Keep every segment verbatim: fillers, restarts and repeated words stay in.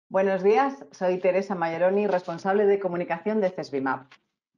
Buenos días, soy Teresa Mayeroni, responsable de comunicación de CESBIMAP.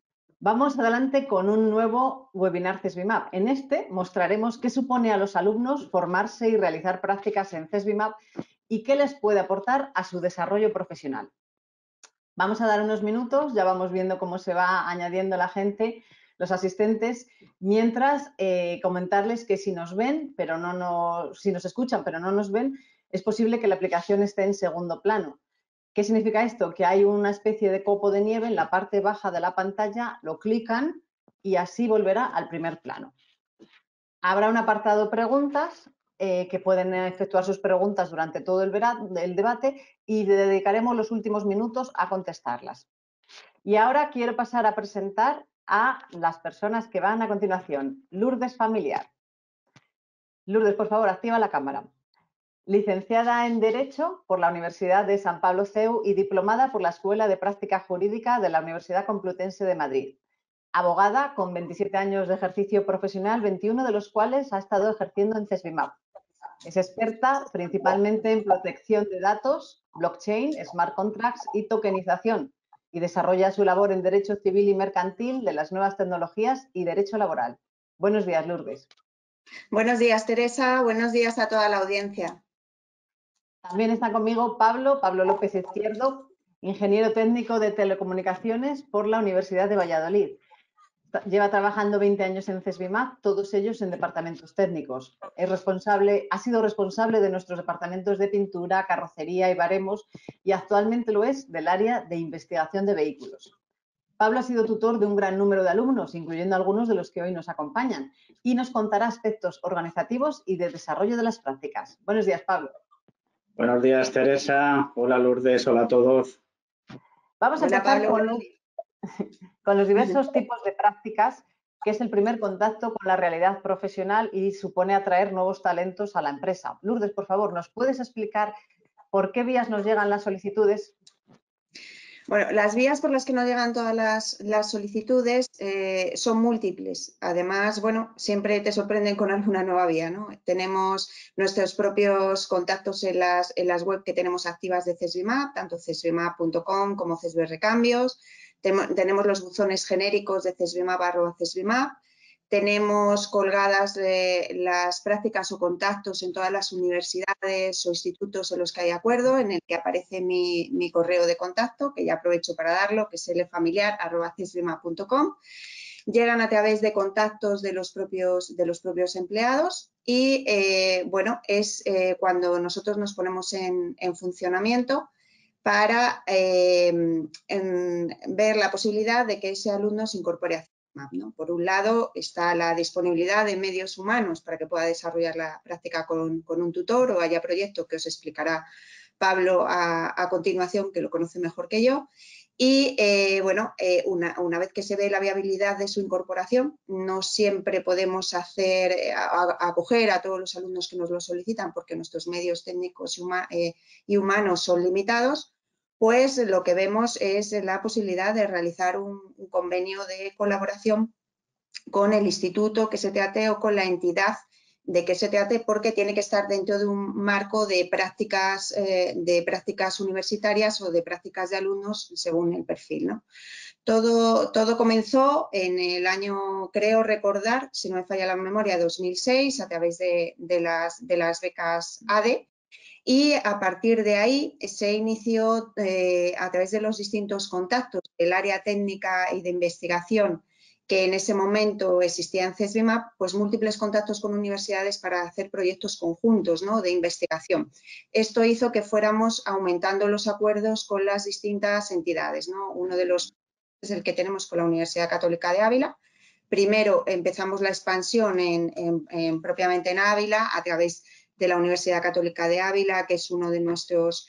Vamos adelante con un nuevo webinar CESBIMAP. En este mostraremos qué supone a los alumnos formarse y realizar prácticas en CESBIMAP y qué les puede aportar a su desarrollo profesional. Vamos a dar unos minutos, ya vamos viendo cómo se va añadiendo la gente, los asistentes, mientras eh, comentarles que si nos ven, pero no nos, si nos escuchan, pero no nos ven, es posible que la aplicación esté en segundo plano. ¿Qué significa esto? Que hay una especie de copo de nieve en la parte baja de la pantalla, lo clican y así volverá al primer plano. Habrá un apartado preguntas eh, que pueden efectuar sus preguntas durante todo el, el debate y dedicaremos los últimos minutos a contestarlas. Y ahora quiero pasar a presentar a las personas que van a continuación. Lourdes Familiar. Lourdes, por favor, activa la cámara. Licenciada en Derecho por la Universidad de San Pablo C E U y diplomada por la Escuela de Práctica Jurídica de la Universidad Complutense de Madrid. Abogada con veintisiete años de ejercicio profesional, veintiuno de los cuales ha estado ejerciendo en CESBIMAP. Es experta principalmente en protección de datos, blockchain, smart contracts y tokenización y desarrolla su labor en Derecho Civil y Mercantil de las nuevas tecnologías y Derecho Laboral. Buenos días, Lourdes. Buenos días, Teresa. Buenos días a toda la audiencia. También está conmigo Pablo, Pablo López Izquierdo, ingeniero técnico de telecomunicaciones por la Universidad de Valladolid. Lleva trabajando veinte años en CESBIMAP, todos ellos en departamentos técnicos. Es responsable, ha sido responsable de nuestros departamentos de pintura, carrocería y baremos y actualmente lo es del área de investigación de vehículos. Pablo ha sido tutor de un gran número de alumnos, incluyendo algunos de los que hoy nos acompañan, y nos contará aspectos organizativos y de desarrollo de las prácticas. Buenos días, Pablo. Buenos días, Teresa. Hola, Lourdes. Hola a todos. Vamos a Hola, empezar Pablo. con los, con los diversos tipos de prácticas, que es el primer contacto con la realidad profesional y supone atraer nuevos talentos a la empresa. Lourdes, por favor, ¿nos puedes explicar por qué vías nos llegan las solicitudes? Bueno, las vías por las que nos llegan todas las, las solicitudes eh, son múltiples. Además, bueno, siempre te sorprenden con alguna nueva vía, ¿no? Tenemos nuestros propios contactos en las, en las web que tenemos activas de CESBIMAP, tanto cesbimap punto com como CESBRecambios. Tem- tenemos los buzones genéricos de cesbimap arroba cesbimap. Tenemos colgadas eh, las prácticas o contactos en todas las universidades o institutos en los que hay acuerdo, en el que aparece mi, mi correo de contacto, que ya aprovecho para darlo, que es lfamiliar arroba cesbimap punto com. Llegan a través de contactos de los propios, de los propios empleados y, eh, bueno, es eh, cuando nosotros nos ponemos en, en funcionamiento para eh, en, ver la posibilidad de que ese alumno se incorpore a CESBIMAP, ¿no? Por un lado está la disponibilidad de medios humanos para que pueda desarrollar la práctica con, con un tutor o haya proyecto que os explicará Pablo a, a continuación, que lo conoce mejor que yo. Y, eh, bueno, eh, una, una vez que se ve la viabilidad de su incorporación, no siempre podemos hacer, acoger a, a todos los alumnos que nos lo solicitan porque nuestros medios técnicos y, huma, eh, y humanos son limitados, pues lo que vemos es la posibilidad de realizar un, un convenio de colaboración con el instituto que se trate o con la entidad de que se trate, porque tiene que estar dentro de un marco de prácticas, eh, de prácticas universitarias o de prácticas de alumnos según el perfil, ¿no? Todo, todo comenzó en el año, creo recordar, si no me falla la memoria, dos mil seis, a través de, de, las, de las becas A D E, y a partir de ahí se inició eh, a través de los distintos contactos del área técnica y de investigación que en ese momento existía en CESBIMAP, pues múltiples contactos con universidades para hacer proyectos conjuntos, ¿no?, de investigación. Esto hizo que fuéramos aumentando los acuerdos con las distintas entidades, ¿no? Uno de los es el que tenemos con la Universidad Católica de Ávila. Primero empezamos la expansión en, en, en, propiamente en Ávila a través de la Universidad Católica de Ávila, que es uno de nuestros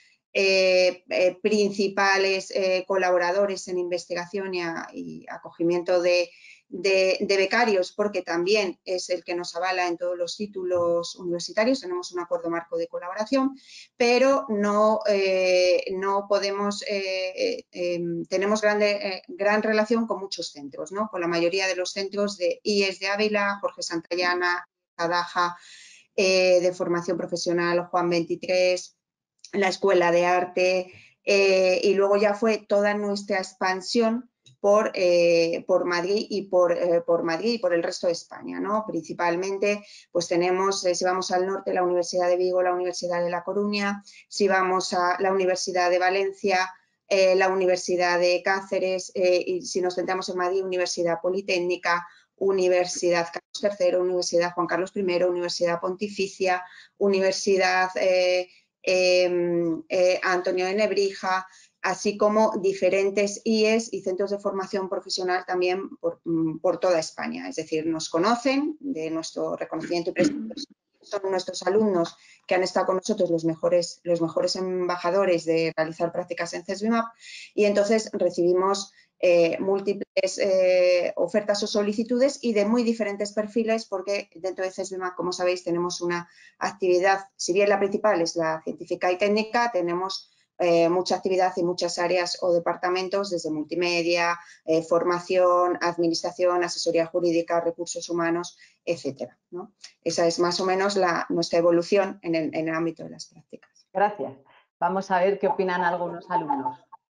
eh, eh, principales eh, colaboradores en investigación y, a, y acogimiento de, de, de becarios, porque también es el que nos avala en todos los títulos universitarios. Tenemos un acuerdo marco de colaboración, pero no, eh, no podemos, eh, eh, tenemos grande, eh, gran relación con muchos centros, ¿no? Con la mayoría de los centros de I E S de Ávila, Jorge Santayana, Adaja, eh, de formación profesional Juan veintitrés, la Escuela de Arte, eh, y luego ya fue toda nuestra expansión por, eh, por Madrid y por, eh, por Madrid y por el resto de España, ¿no? Principalmente, pues tenemos, eh, si vamos al norte, la Universidad de Vigo, la Universidad de La Coruña, si vamos a la Universidad de Valencia, eh, la Universidad de Cáceres, eh, y si nos centramos en Madrid, Universidad Politécnica, Universidad Carlos tercero, Universidad Juan Carlos primero, Universidad Pontificia, Universidad eh, eh, eh, Antonio de Nebrija, así como diferentes I E S y centros de formación profesional también por, por toda España. Es decir, nos conocen de nuestro reconocimiento y prestigio. Son nuestros alumnos que han estado con nosotros los mejores, los mejores embajadores de realizar prácticas en CESBIMAP, y entonces recibimos eh, múltiples eh, ofertas o solicitudes y de muy diferentes perfiles, porque dentro de CESBIMAP, como sabéis, tenemos una actividad, si bien la principal es la científica y técnica, tenemos Eh, mucha actividad y muchas áreas o departamentos, desde multimedia, eh, formación, administración, asesoría jurídica, recursos humanos, etcétera, ¿no? Esa es más o menos la, nuestra evolución en el, en el ámbito de las prácticas. Gracias. Vamos a ver qué opinan algunos alumnos.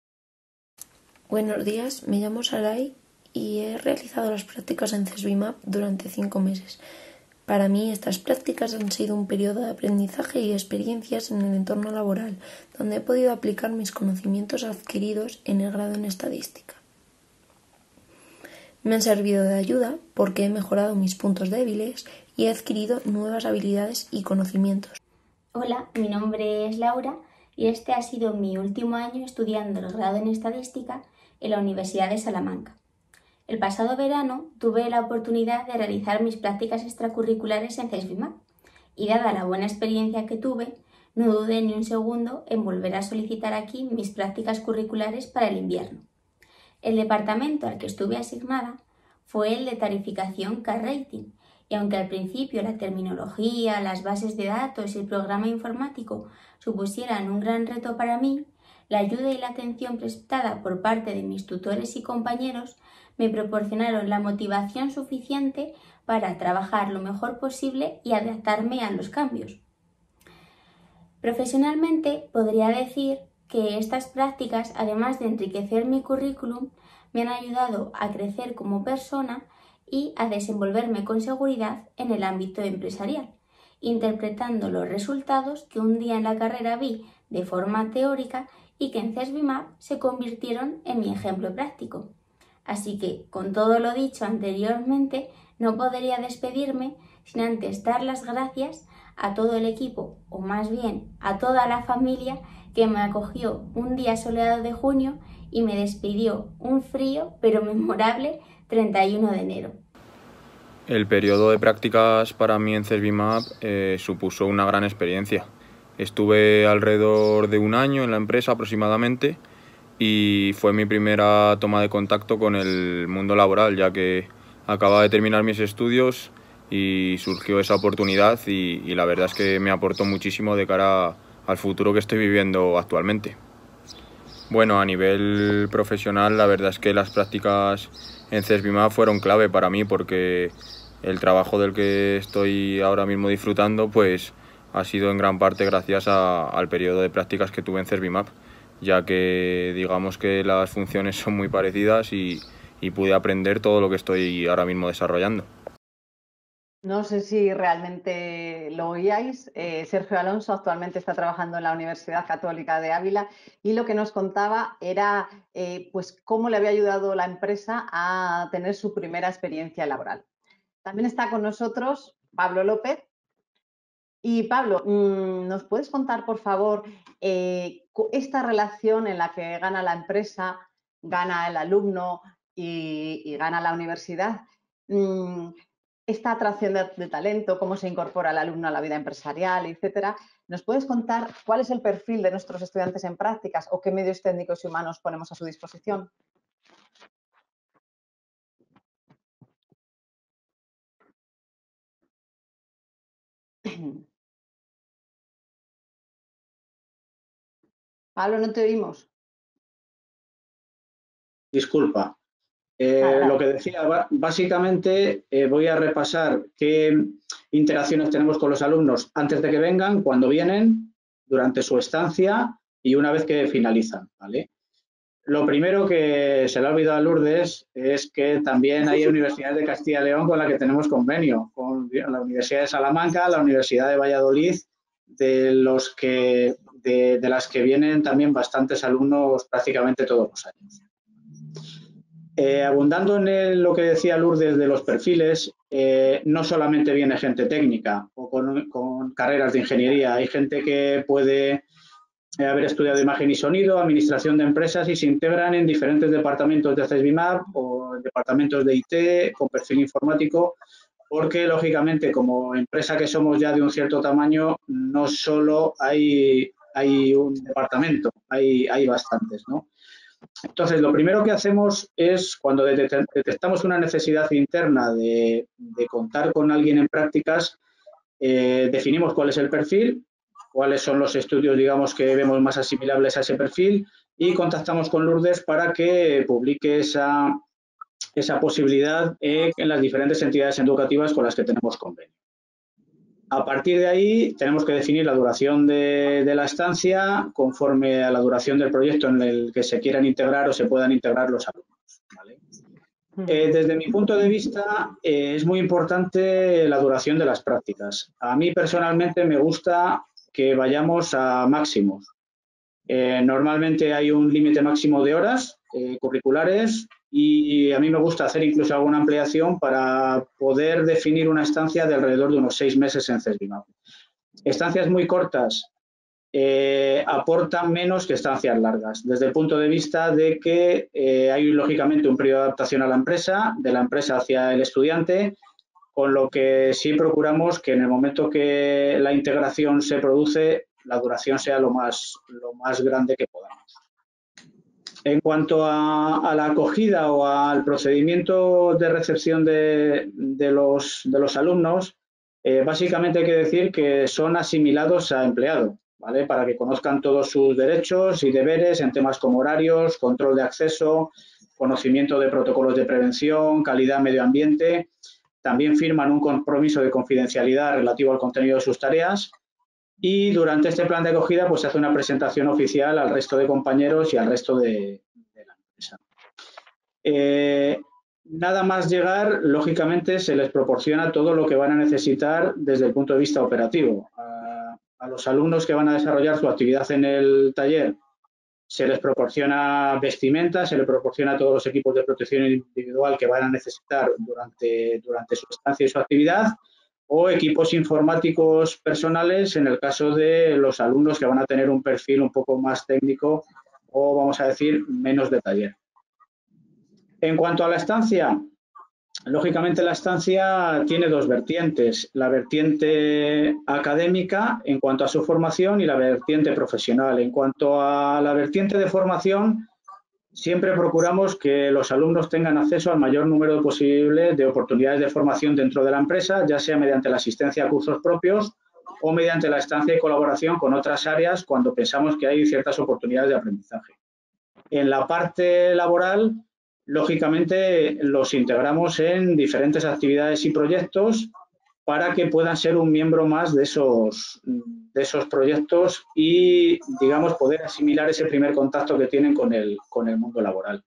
Buenos días, me llamo Saray y he realizado las prácticas en CESBIMAP durante cinco meses. Para mí, estas prácticas han sido un periodo de aprendizaje y experiencias en el entorno laboral, donde he podido aplicar mis conocimientos adquiridos en el grado en estadística. Me han servido de ayuda porque he mejorado mis puntos débiles y he adquirido nuevas habilidades y conocimientos. Hola, mi nombre es Laura y este ha sido mi último año estudiando el grado en estadística en la Universidad de Salamanca. El pasado verano tuve la oportunidad de realizar mis prácticas extracurriculares en CESBIMAP y, dada la buena experiencia que tuve, no dudé ni un segundo en volver a solicitar aquí mis prácticas curriculares para el invierno. El departamento al que estuve asignada fue el de tarificación Car Rating, y aunque al principio la terminología, las bases de datos y el programa informático supusieran un gran reto para mí, la ayuda y la atención prestada por parte de mis tutores y compañeros me proporcionaron la motivación suficiente para trabajar lo mejor posible y adaptarme a los cambios. Profesionalmente, podría decir que estas prácticas, además de enriquecer mi currículum, me han ayudado a crecer como persona y a desenvolverme con seguridad en el ámbito empresarial, interpretando los resultados que un día en la carrera vi de forma teórica y que en CESBIMAP se convirtieron en mi ejemplo práctico. Así que, con todo lo dicho anteriormente, no podría despedirme sin antes dar las gracias a todo el equipo, o más bien a toda la familia que me acogió un día soleado de junio y me despidió un frío pero memorable treinta y uno de enero. El periodo de prácticas para mí en CESBIMAP eh, supuso una gran experiencia. Estuve alrededor de un año en la empresa aproximadamente y fue mi primera toma de contacto con el mundo laboral, ya que acababa de terminar mis estudios y surgió esa oportunidad y, y la verdad es que me aportó muchísimo de cara al futuro que estoy viviendo actualmente. Bueno, a nivel profesional, la verdad es que las prácticas en CESBIMAP fueron clave para mí porque el trabajo del que estoy ahora mismo disfrutando pues ha sido en gran parte gracias a, al periodo de prácticas que tuve en CESBIMAP, ya que digamos que las funciones son muy parecidas y, y pude aprender todo lo que estoy ahora mismo desarrollando. No sé si realmente lo oíais, eh, Sergio Alonso actualmente está trabajando en la Universidad Católica de Ávila y lo que nos contaba era eh, pues cómo le había ayudado la empresa a tener su primera experiencia laboral. También está con nosotros Pablo López. Y Pablo, ¿nos puedes contar, por favor, eh, esta relación en la que gana la empresa, gana el alumno y, y gana la universidad? Esta atracción de, de talento, cómo se incorpora el alumno a la vida empresarial, etcétera. ¿Nos puedes contar cuál es el perfil de nuestros estudiantes en prácticas o qué medios técnicos y humanos ponemos a su disposición? Pablo, no te oímos. Disculpa. Eh, lo que decía, básicamente eh, voy a repasar qué interacciones tenemos con los alumnos antes de que vengan, cuando vienen, durante su estancia y una vez que finalizan, ¿vale? Lo primero que se le ha olvidado a Lourdes es que también hay universidades de Castilla y León con la que tenemos convenio, con la Universidad de Salamanca, la Universidad de Valladolid, de, los que, de, de las que vienen también bastantes alumnos prácticamente todos los años. Eh, abundando en el, lo que decía Lourdes de los perfiles, eh, no solamente viene gente técnica o con, con carreras de ingeniería, hay gente que puede haber estudiado imagen y sonido, administración de empresas y se integran en diferentes departamentos de CESBIMAP o departamentos de I T con perfil informático, porque lógicamente como empresa que somos ya de un cierto tamaño, no solo hay, hay un departamento, hay, hay bastantes, ¿no? Entonces, lo primero que hacemos es, cuando detectamos una necesidad interna de, de contar con alguien en prácticas, eh, definimos cuál es el perfil, cuáles son los estudios, digamos, que vemos más asimilables a ese perfil y contactamos con Lourdes para que publique esa, esa posibilidad eh, en las diferentes entidades educativas con las que tenemos convenio. A partir de ahí tenemos que definir la duración de, de la estancia conforme a la duración del proyecto en el que se quieran integrar o se puedan integrar los alumnos, ¿vale? Eh, desde mi punto de vista, eh, es muy importante la duración de las prácticas. A mí personalmente me gusta que vayamos a máximos. Eh, normalmente hay un límite máximo de horas eh, curriculares y a mí me gusta hacer incluso alguna ampliación para poder definir una estancia de alrededor de unos seis meses en CESBIMAP. Estancias muy cortas eh, aportan menos que estancias largas, desde el punto de vista de que eh, hay lógicamente un periodo de adaptación a la empresa, de la empresa hacia el estudiante, con lo que sí procuramos que en el momento que la integración se produce, la duración sea lo más, lo más grande que podamos. En cuanto a, a la acogida o al procedimiento de recepción de, de, los, de los alumnos, eh, básicamente hay que decir que son asimilados a empleado, ¿vale? Para que conozcan todos sus derechos y deberes en temas como horarios, control de acceso, conocimiento de protocolos de prevención, calidad, medio ambiente. También firman un compromiso de confidencialidad relativo al contenido de sus tareas y durante este plan de acogida pues se hace una presentación oficial al resto de compañeros y al resto de, de la empresa. Eh, nada más llegar, lógicamente se les proporciona todo lo que van a necesitar desde el punto de vista operativo. A, a los alumnos que van a desarrollar su actividad en el taller se les proporciona vestimenta, se les proporciona todos los equipos de protección individual que van a necesitar durante, durante su estancia y su actividad, o equipos informáticos personales en el caso de los alumnos que van a tener un perfil un poco más técnico o, vamos a decir, menos de taller. En cuanto a la estancia, lógicamente la estancia tiene dos vertientes, la vertiente académica en cuanto a su formación y la vertiente profesional. En cuanto a la vertiente de formación, siempre procuramos que los alumnos tengan acceso al mayor número posible de oportunidades de formación dentro de la empresa, ya sea mediante la asistencia a cursos propios o mediante la estancia y colaboración con otras áreas cuando pensamos que hay ciertas oportunidades de aprendizaje. En la parte laboral, lógicamente, los integramos en diferentes actividades y proyectos para que puedan ser un miembro más de esos, de esos proyectos y, digamos, poder asimilar ese primer contacto que tienen con el, con el mundo laboral.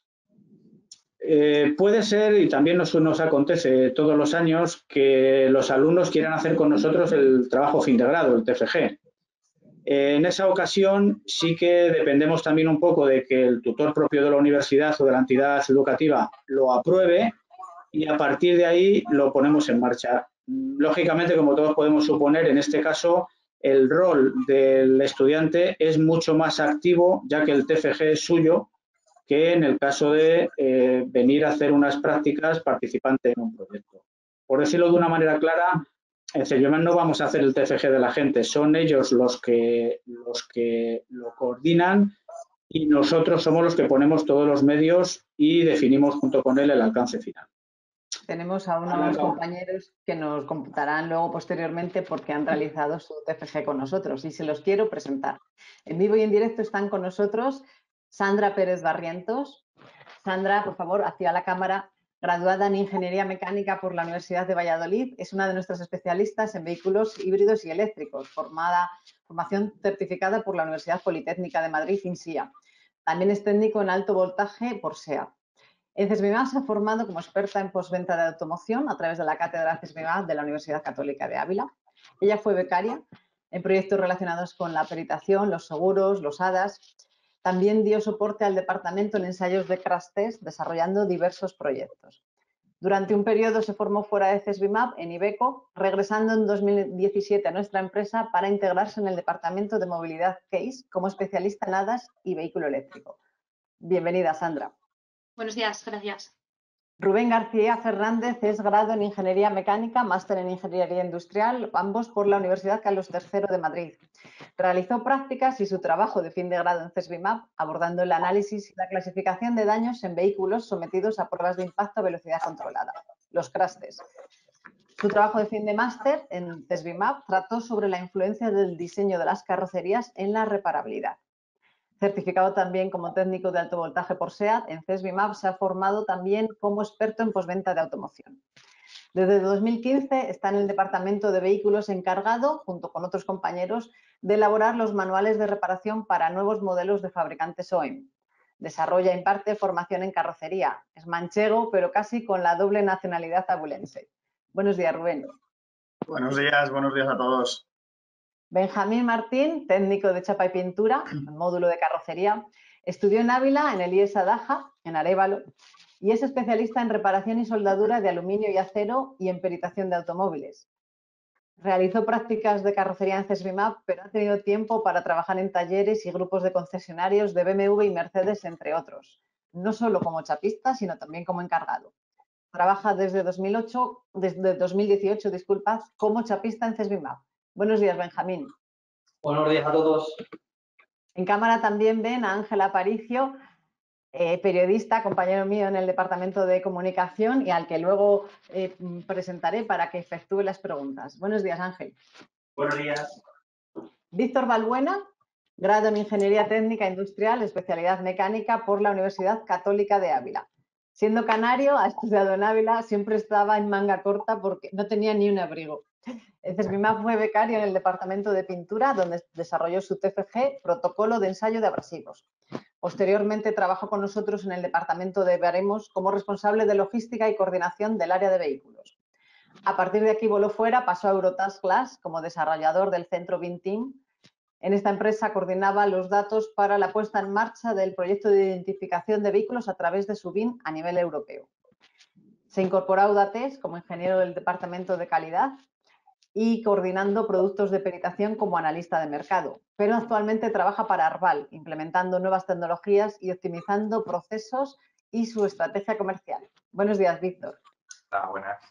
Eh, puede ser, y también nos, nos acontece todos los años, que los alumnos quieran hacer con nosotros el trabajo fin de grado, el T F G. En esa ocasión sí que dependemos también un poco de que el tutor propio de la universidad o de la entidad educativa lo apruebe y a partir de ahí lo ponemos en marcha. Lógicamente, como todos podemos suponer, en este caso el rol del estudiante es mucho más activo ya que el T F G es suyo que en el caso de eh, venir a hacer unas prácticas participante en un proyecto. Por decirlo de una manera clara, en CESBIMAP no vamos a hacer el T F G de la gente, son ellos los que, los que lo coordinan y nosotros somos los que ponemos todos los medios y definimos junto con él el alcance final. Tenemos a unos compañeros que nos contarán luego posteriormente porque han realizado su T F G con nosotros y se los quiero presentar. En vivo y en directo están con nosotros Sandra Pérez Barrientos. Sandra, por favor, hacia la cámara. Graduada en Ingeniería Mecánica por la Universidad de Valladolid, es una de nuestras especialistas en vehículos híbridos y eléctricos, formada, formación certificada por la Universidad Politécnica de Madrid, INSIA. También es técnico en alto voltaje por SEAT. En CESBIMAP se ha formado como experta en postventa de automoción a través de la cátedra CESBIMAP de la Universidad Católica de Ávila. Ella fue becaria en proyectos relacionados con la peritación, los seguros, los hadas. También dio soporte al departamento en ensayos de crash test, desarrollando diversos proyectos. Durante un periodo se formó fuera de CESBIMAP en Iveco, regresando en dos mil diecisiete a nuestra empresa para integrarse en el departamento de movilidad CASE como especialista en hadas y vehículo eléctrico. Bienvenida, Sandra. Buenos días, gracias. Rubén García Fernández es grado en Ingeniería Mecánica, máster en Ingeniería Industrial, ambos por la Universidad Carlos tercero de Madrid. Realizó prácticas y su trabajo de fin de grado en CESBIMAP, abordando el análisis y la clasificación de daños en vehículos sometidos a pruebas de impacto a velocidad controlada, los crash test. Su trabajo de fin de máster en CESBIMAP trató sobre la influencia del diseño de las carrocerías en la reparabilidad. Certificado también como técnico de alto voltaje por SEAT, en CESBIMAP se ha formado también como experto en postventa de automoción. Desde dos mil quince está en el departamento de vehículos encargado, junto con otros compañeros, de elaborar los manuales de reparación para nuevos modelos de fabricantes O E M. Desarrolla e imparte formación en carrocería. Es manchego, pero casi con la doble nacionalidad abulense. Buenos días, Rubén. Buenos días, buenos días a todos. Benjamín Martín, técnico de chapa y pintura, módulo de carrocería, estudió en Ávila, en el I E S Adaja, en Arévalo, y es especialista en reparación y soldadura de aluminio y acero y en peritación de automóviles. Realizó prácticas de carrocería en CESBIMAP, pero ha tenido tiempo para trabajar en talleres y grupos de concesionarios de B M W y Mercedes, entre otros, no solo como chapista, sino también como encargado. Trabaja desde dos mil ocho, desde dos mil dieciocho, disculpad, como chapista en CESBIMAP. Buenos días, Benjamín. Buenos días a todos. En cámara también ven a Ángel Aparicio, eh, periodista, compañero mío en el Departamento de Comunicación y al que luego eh, presentaré para que efectúe las preguntas. Buenos días, Ángel. Buenos días. Víctor Balbuena, grado en Ingeniería Técnica Industrial, especialidad mecánica por la Universidad Católica de Ávila. Siendo canario, ha estudiado en Ávila, siempre estaba en manga corta porque no tenía ni un abrigo. En CESBIMAP fue becario en el departamento de pintura, donde desarrolló su T F G, protocolo de ensayo de abrasivos. Posteriormente trabajó con nosotros en el departamento de Baremos como responsable de logística y coordinación del área de vehículos. A partir de aquí voló fuera, pasó a Eurotask Glass como desarrollador del centro B I M Team. En esta empresa coordinaba los datos para la puesta en marcha del proyecto de identificación de vehículos a través de su B I M a nivel europeo. Se incorporó a Audates como ingeniero del departamento de calidad y coordinando productos de peritación como analista de mercado, pero actualmente trabaja para Arval, implementando nuevas tecnologías y optimizando procesos y su estrategia comercial. Buenos días, Víctor. Ah, buenas.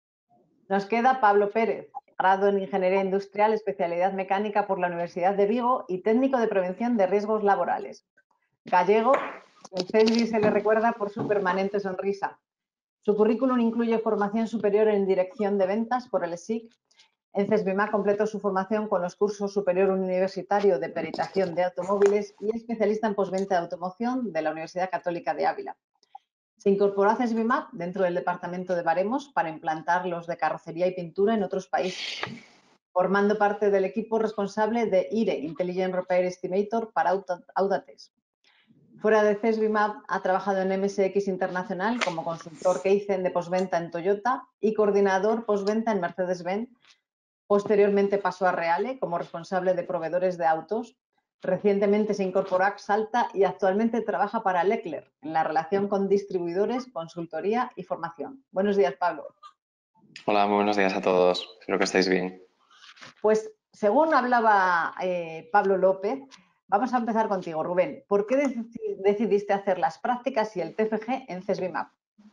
Nos queda Pablo Pérez, grado en Ingeniería Industrial, especialidad mecánica por la Universidad de Vigo y técnico de prevención de riesgos laborales. Gallego, el CESBI se le recuerda por su permanente sonrisa. Su currículum incluye formación superior en dirección de ventas por el E S I C. En CESBIMAP completó su formación con los cursos superior universitario de peritación de automóviles y especialista en postventa de automoción de la Universidad Católica de Ávila. Se incorporó a CESBIMAP dentro del departamento de Baremos para implantar los de carrocería y pintura en otros países, formando parte del equipo responsable de I R E, Intelligent Repair Estimator, para Audates. Fuera de CESBIMAP ha trabajado en M S X Internacional como consultor Kaizen de postventa en Toyota y coordinador postventa en Mercedes-Benz. Posteriormente pasó a Reale como responsable de proveedores de autos. Recientemente se incorporó a Axalta y actualmente trabaja para Leclerc en la relación con distribuidores, consultoría y formación. Buenos días, Pablo. Hola, muy buenos días a todos. Espero que estéis bien. Pues según hablaba eh, Pablo López, vamos a empezar contigo, Rubén. ¿Por qué decidiste hacer las prácticas y el T F G en CESBIMAP?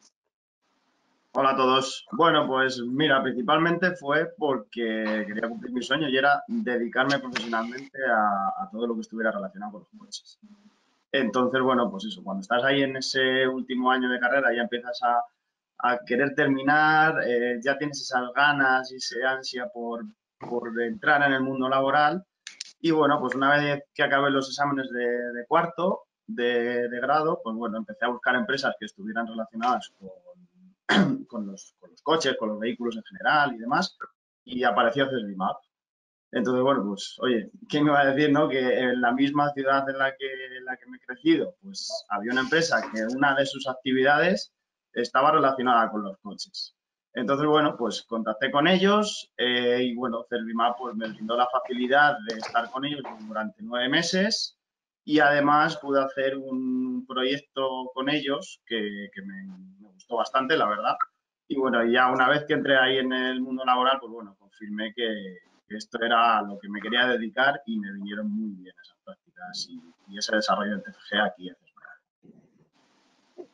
Hola a todos. Bueno, pues mira, principalmente fue porque quería cumplir mi sueño y era dedicarme profesionalmente a, a todo lo que estuviera relacionado con los coches. Entonces, bueno, pues eso, cuando estás ahí en ese último año de carrera ya empiezas a, a querer terminar, eh, ya tienes esas ganas y esa ansia por, por entrar en el mundo laboral. Y bueno, pues una vez que acabé los exámenes de, de cuarto de, de grado, pues bueno, empecé a buscar empresas que estuvieran relacionadas con con, los, con los coches, con los vehículos en general y demás, y apareció CESBIMAP. Entonces, bueno, pues, oye, ¿quién me va a decir, no? Que en la misma ciudad en la que, en la que me he crecido, pues había una empresa que una de sus actividades estaba relacionada con los coches. Entonces, bueno, pues contacté con ellos eh, y, bueno, CESBIMAP pues me brindó la facilidad de estar con ellos durante nueve meses y además pude hacer un proyecto con ellos que, que me, me gustó bastante, la verdad. Y, bueno, ya una vez que entré ahí en el mundo laboral, pues, bueno, confirmé que esto era lo que me quería dedicar y me vinieron muy bien esas prácticas y, y ese desarrollo de T F G aquí en Cesbimap.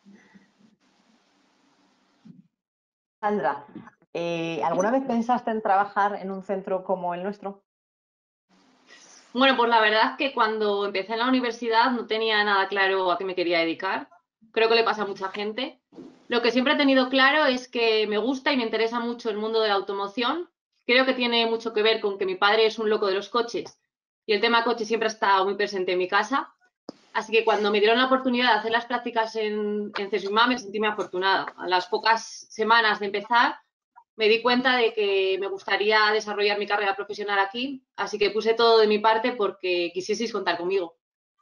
Sandra, eh, ¿alguna vez pensaste en trabajar en un centro como el nuestro? Bueno, pues la verdad es que cuando empecé en la universidad no tenía nada claro a qué me quería dedicar. Creo que le pasa a mucha gente. Lo que siempre he tenido claro es que me gusta y me interesa mucho el mundo de la automoción. Creo que tiene mucho que ver con que mi padre es un loco de los coches y el tema coche siempre ha estado muy presente en mi casa. Así que cuando me dieron la oportunidad de hacer las prácticas en, en CESBIMAP me sentí muy afortunada. A las pocas semanas de empezar me di cuenta de que me gustaría desarrollar mi carrera profesional aquí, así que puse todo de mi parte porque quisieseis contar conmigo.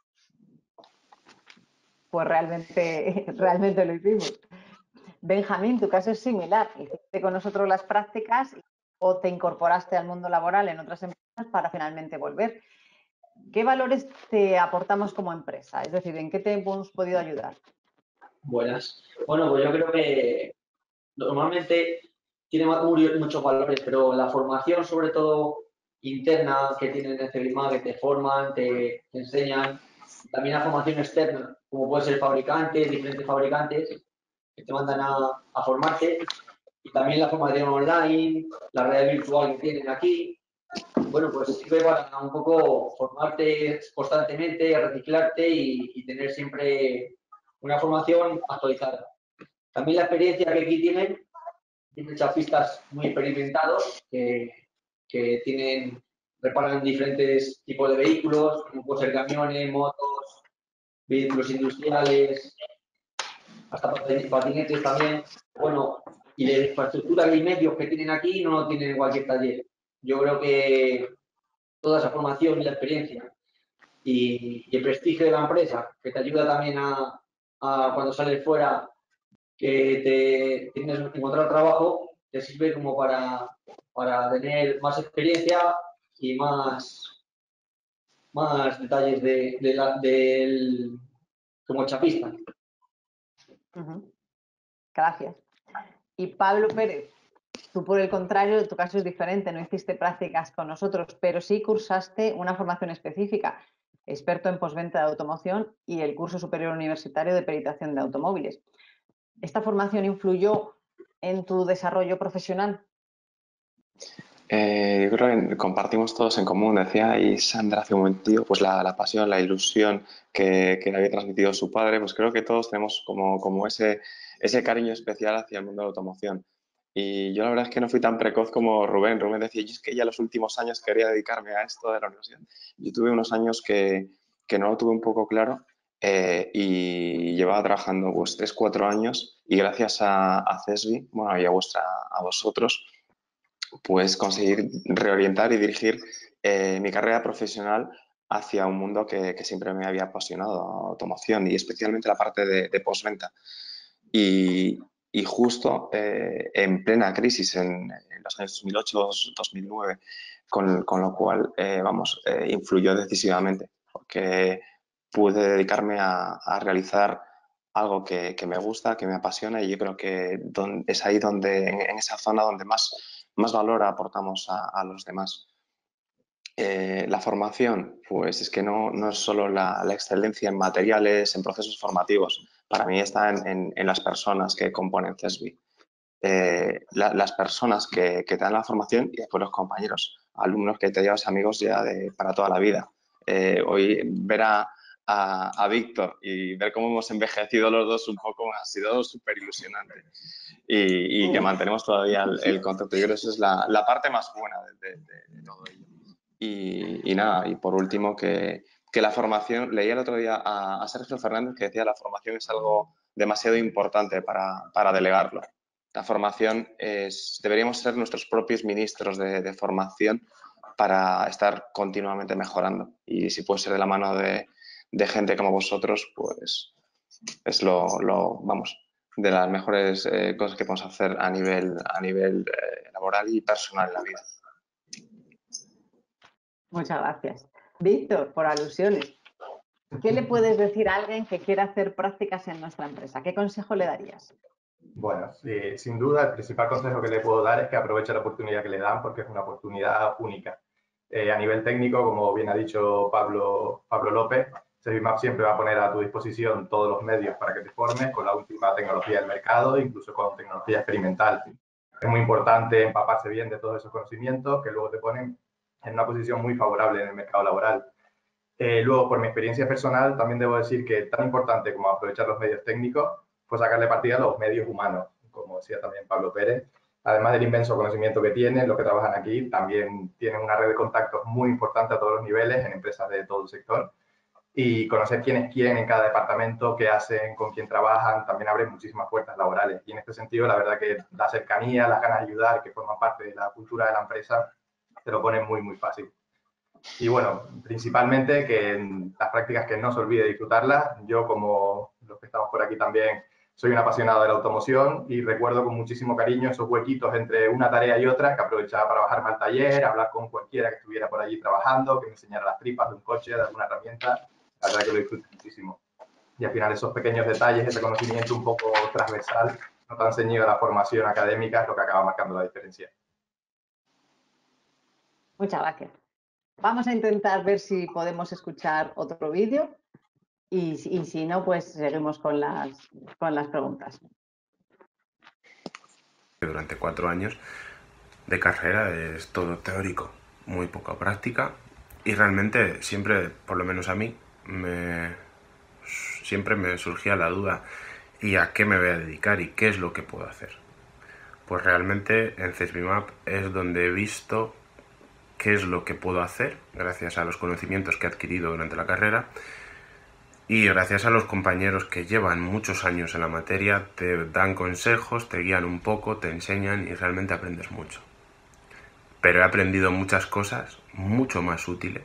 Pues realmente, realmente lo hicimos. Benjamín, tu caso es similar. Hiciste con nosotros las prácticas o te incorporaste al mundo laboral en otras empresas para finalmente volver. ¿Qué valores te aportamos como empresa? Es decir, ¿en qué te hemos podido ayudar? Buenas. Bueno, pues yo creo que normalmente tiene muchos valores, pero la formación, sobre todo interna, que tienen en CESBIMAP, que te forman, te, te enseñan, también la formación externa, como puede ser fabricantes, diferentes fabricantes, que te mandan a, a formarte, y también la formación online, la realidad virtual que tienen aquí. Bueno, pues sirve para un poco formarte constantemente, reciclarte y, y tener siempre una formación actualizada. También la experiencia que aquí tienen, tienen chapistas muy experimentados que, que tienen, reparan diferentes tipos de vehículos, como pueden ser camiones, motos, vehículos industriales, hasta patinetes también. Bueno, y de infraestructura y medios que tienen aquí no lo tienen en cualquier taller. Yo creo que toda esa formación y la experiencia y, y el prestigio de la empresa, que te ayuda también a, a cuando sales fuera, que te tienes que encontrar trabajo, te sirve como para, para tener más experiencia y más, más detalles de, de la, del, como chapista. Uh-huh. Gracias. Y Pablo Pérez, tú por el contrario, tu caso es diferente, no hiciste prácticas con nosotros, pero sí cursaste una formación específica, experto en postventa de automoción y el curso superior universitario de peritación de automóviles. ¿Esta formación influyó en tu desarrollo profesional? Eh, yo creo que compartimos todos en común, decía y Sandra hace un momento, pues la, la pasión, la ilusión que, que le había transmitido su padre, pues creo que todos tenemos como, como ese, ese cariño especial hacia el mundo de la automoción. Y yo la verdad es que no fui tan precoz como Rubén. Rubén decía, yo es que ya los últimos años quería dedicarme a esto de la universidad. Yo tuve unos años que, que no lo tuve un poco claro eh, y llevaba trabajando pues tres, cuatro años y gracias a, a CESBI, bueno, y a, vuestra, a vosotros, pues conseguir reorientar y dirigir eh, mi carrera profesional hacia un mundo que, que siempre me había apasionado, automoción y especialmente la parte de, de postventa. Y, y justo eh, en plena crisis en, en los años dos mil ocho, dos mil nueve, con, con lo cual, eh, vamos, eh, influyó decisivamente porque pude dedicarme a, a realizar algo que, que, me gusta, que me apasiona y yo creo que don, es ahí donde, en, en esa zona donde más, más valor aportamos a, a los demás. Eh, la formación, pues es que no, no es solo la, la excelencia en materiales, en procesos formativos. Para mí está en, en, en las personas que componen CESBI. Eh, la, las personas que, que te dan la formación y después los compañeros, alumnos que te llevas amigos ya de, para toda la vida. Eh, hoy ver a, a, a Víctor y ver cómo hemos envejecido los dos un poco ha sido súper ilusionante. Y, y que mantenemos todavía el, el contacto. Yo creo que esa es la, la parte más buena de, de, de todo ello. Y, y nada, y por último, que, que la formación, leí el otro día a, a Sergio Fernández que decía que la formación es algo demasiado importante para, para delegarlo. la formación es, deberíamos ser nuestros propios ministros de, de formación para estar continuamente mejorando. Y si puede ser de la mano de, de gente como vosotros, pues es lo, lo vamos, de las mejores eh, cosas que podemos hacer a nivel, a nivel eh, laboral y personal en la vida. Muchas gracias. Víctor, por alusiones, ¿qué le puedes decir a alguien que quiera hacer prácticas en nuestra empresa? ¿Qué consejo le darías? Bueno, sí, sin duda el principal consejo que le puedo dar es que aproveche la oportunidad que le dan porque es una oportunidad única. Eh, a nivel técnico, como bien ha dicho Pablo, Pablo López, Servimap siempre va a poner a tu disposición todos los medios para que te formes con la última tecnología del mercado, incluso con tecnología experimental. Es muy importante empaparse bien de todos esos conocimientos que luego te ponen en una posición muy favorable en el mercado laboral. Eh, luego, por mi experiencia personal, también debo decir que tan importante como aprovechar los medios técnicos, pues sacarle partida a los medios humanos, como decía también Pablo Pérez. Además del inmenso conocimiento que tienen, los que trabajan aquí también tienen una red de contactos muy importante a todos los niveles en empresas de todo el sector. Y conocer quién es quién en cada departamento, qué hacen, con quién trabajan, también abre muchísimas puertas laborales. Y en este sentido, la verdad que la cercanía, las ganas de ayudar, que forman parte de la cultura de la empresa, te lo ponen muy, muy fácil. Y bueno, principalmente que en las prácticas que no se olvide disfrutarlas. Yo, como los que estamos por aquí también, soy un apasionado de la automoción y recuerdo con muchísimo cariño esos huequitos entre una tarea y otra que aprovechaba para bajarme al taller, hablar con cualquiera que estuviera por allí trabajando, que me enseñara las tripas de un coche, de alguna herramienta. La verdad que lo disfruto muchísimo. Y al final esos pequeños detalles, ese conocimiento un poco transversal, no tan ceñido a la formación académica, es lo que acaba marcando la diferencia. Muchas gracias. Vamos a intentar ver si podemos escuchar otro vídeo y, y si no, pues seguimos con las, con las preguntas. Durante cuatro años de carrera es todo teórico, muy poca práctica y realmente siempre, por lo menos a mí, me, siempre me surgía la duda ¿y a qué me voy a dedicar y qué es lo que puedo hacer? Pues realmente en Servimap es donde he visto qué es lo que puedo hacer gracias a los conocimientos que he adquirido durante la carrera y gracias a los compañeros que llevan muchos años en la materia, te dan consejos, te guían un poco, te enseñan y realmente aprendes mucho. Pero he aprendido muchas cosas mucho más útiles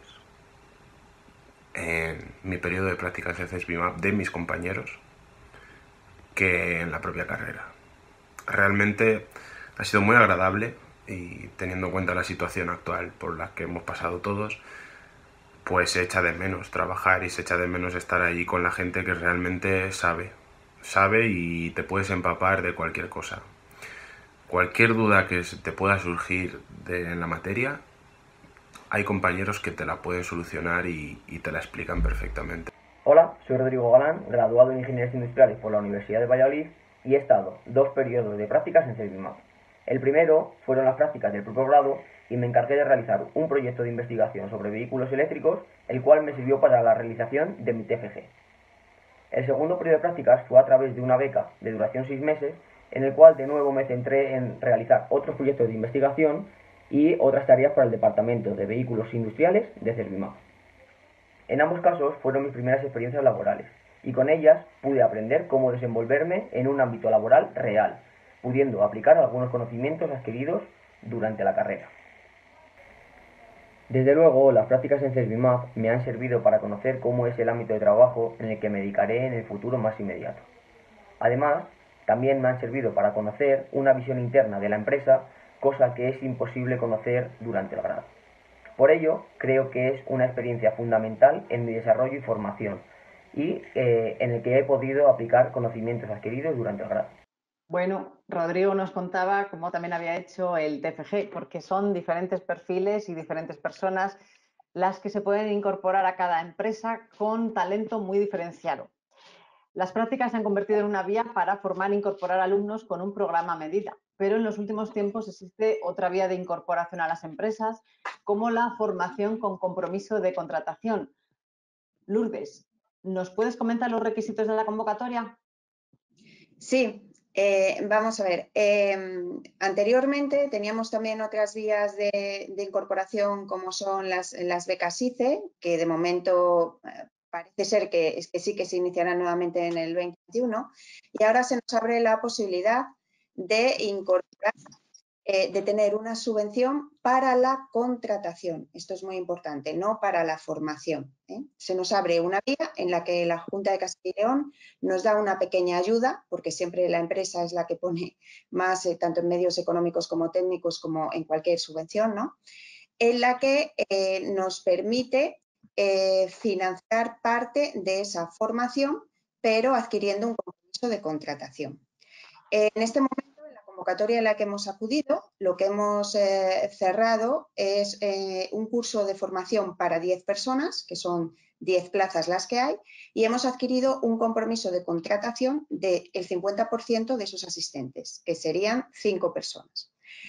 en mi periodo de prácticas de Servimap de mis compañeros que en la propia carrera. Realmente ha sido muy agradable y teniendo en cuenta la situación actual por la que hemos pasado todos, pues se echa de menos trabajar y se echa de menos estar allí con la gente que realmente sabe, sabe y te puedes empapar de cualquier cosa. Cualquier duda que te pueda surgir de, en la materia, hay compañeros que te la pueden solucionar y, y te la explican perfectamente. Hola, soy Rodrigo Galán, graduado en Ingenierías Industriales por la Universidad de Valladolid y he estado dos periodos de prácticas en Servimap. El primero fueron las prácticas del propio grado y me encargué de realizar un proyecto de investigación sobre vehículos eléctricos, el cual me sirvió para la realización de mi T F G. El segundo periodo de prácticas fue a través de una beca de duración seis meses, en el cual de nuevo me centré en realizar otros proyectos de investigación y otras tareas para el Departamento de Vehículos Industriales de Servimap. En ambos casos fueron mis primeras experiencias laborales y con ellas pude aprender cómo desenvolverme en un ámbito laboral real, pudiendo aplicar algunos conocimientos adquiridos durante la carrera. Desde luego, las prácticas en Servimap me han servido para conocer cómo es el ámbito de trabajo en el que me dedicaré en el futuro más inmediato. Además, también me han servido para conocer una visión interna de la empresa, cosa que es imposible conocer durante el grado. Por ello, creo que es una experiencia fundamental en mi desarrollo y formación y eh, en el que he podido aplicar conocimientos adquiridos durante el grado. Bueno, Rodrigo nos contaba cómo también había hecho el T F G, porque son diferentes perfiles y diferentes personas las que se pueden incorporar a cada empresa con talento muy diferenciado. Las prácticas se han convertido en una vía para formar e incorporar alumnos con un programa a medida, pero en los últimos tiempos existe otra vía de incorporación a las empresas, como la formación con compromiso de contratación. Lourdes, ¿nos puedes comentar los requisitos de la convocatoria? Sí. Eh, vamos a ver, eh, anteriormente teníamos también otras vías de, de incorporación como son las, las becas I C E, que de momento eh, parece ser que, es que sí que se iniciarán nuevamente en el veinte veintiuno y ahora se nos abre la posibilidad de incorporar, eh, de tener una subvención para la contratación. Esto es muy importante, no para la formación, ¿eh? Se nos abre una vía en la que la Junta de Castilla y León nos da una pequeña ayuda, porque siempre la empresa es la que pone más, eh, tanto en medios económicos como técnicos, como en cualquier subvención, ¿no? En la que eh, nos permite eh, financiar parte de esa formación, pero adquiriendo un compromiso de contratación. En este momento, en la convocatoria en la que hemos acudido, lo que hemos eh, cerrado es eh, un curso de formación para diez personas, que son diez plazas las que hay, y hemos adquirido un compromiso de contratación del cincuenta por ciento de esos asistentes, que serían cinco personas.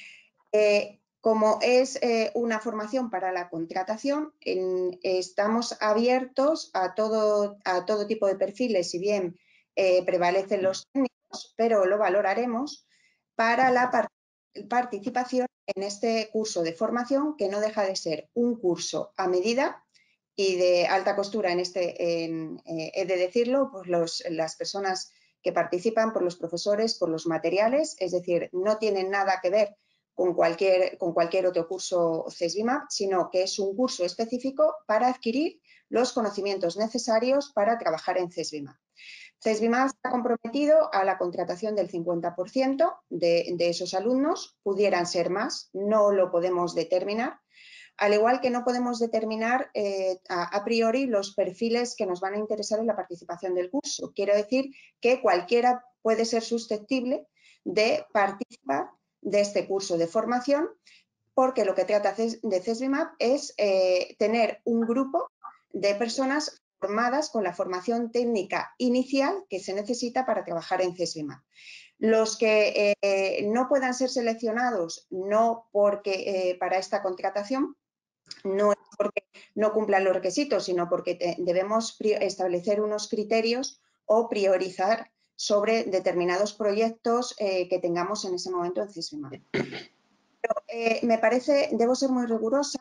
Eh, Como es eh, una formación para la contratación, en, estamos abiertos a todo, a todo tipo de perfiles, si bien eh, prevalecen los técnicos, pero lo valoraremos para la par participación en este curso de formación, que no deja de ser un curso a medida y de alta costura. En este, en, eh, he de decirlo, por los, las personas que participan, por los profesores, por los materiales, es decir, no tienen nada que ver con cualquier, con cualquier otro curso CESBIMAP, sino que es un curso específico para adquirir los conocimientos necesarios para trabajar en CESBIMAP. CESBIMAP está comprometido a la contratación del cincuenta por ciento de, de esos alumnos, pudieran ser más, no lo podemos determinar, al igual que no podemos determinar eh, a, a priori los perfiles que nos van a interesar en la participación del curso. Quiero decir que cualquiera puede ser susceptible de participar de este curso de formación, porque lo que trata de CESBIMAP es eh, tener un grupo de personas formadas con la formación técnica inicial que se necesita para trabajar en CESBIMAP. Los que eh, no puedan ser seleccionados, no porque eh, para esta contratación, no es porque no cumplan los requisitos, sino porque te, debemos establecer unos criterios o priorizar sobre determinados proyectos eh, que tengamos en ese momento en CESBIMAP. Pero, eh, me parece, debo ser muy rigurosa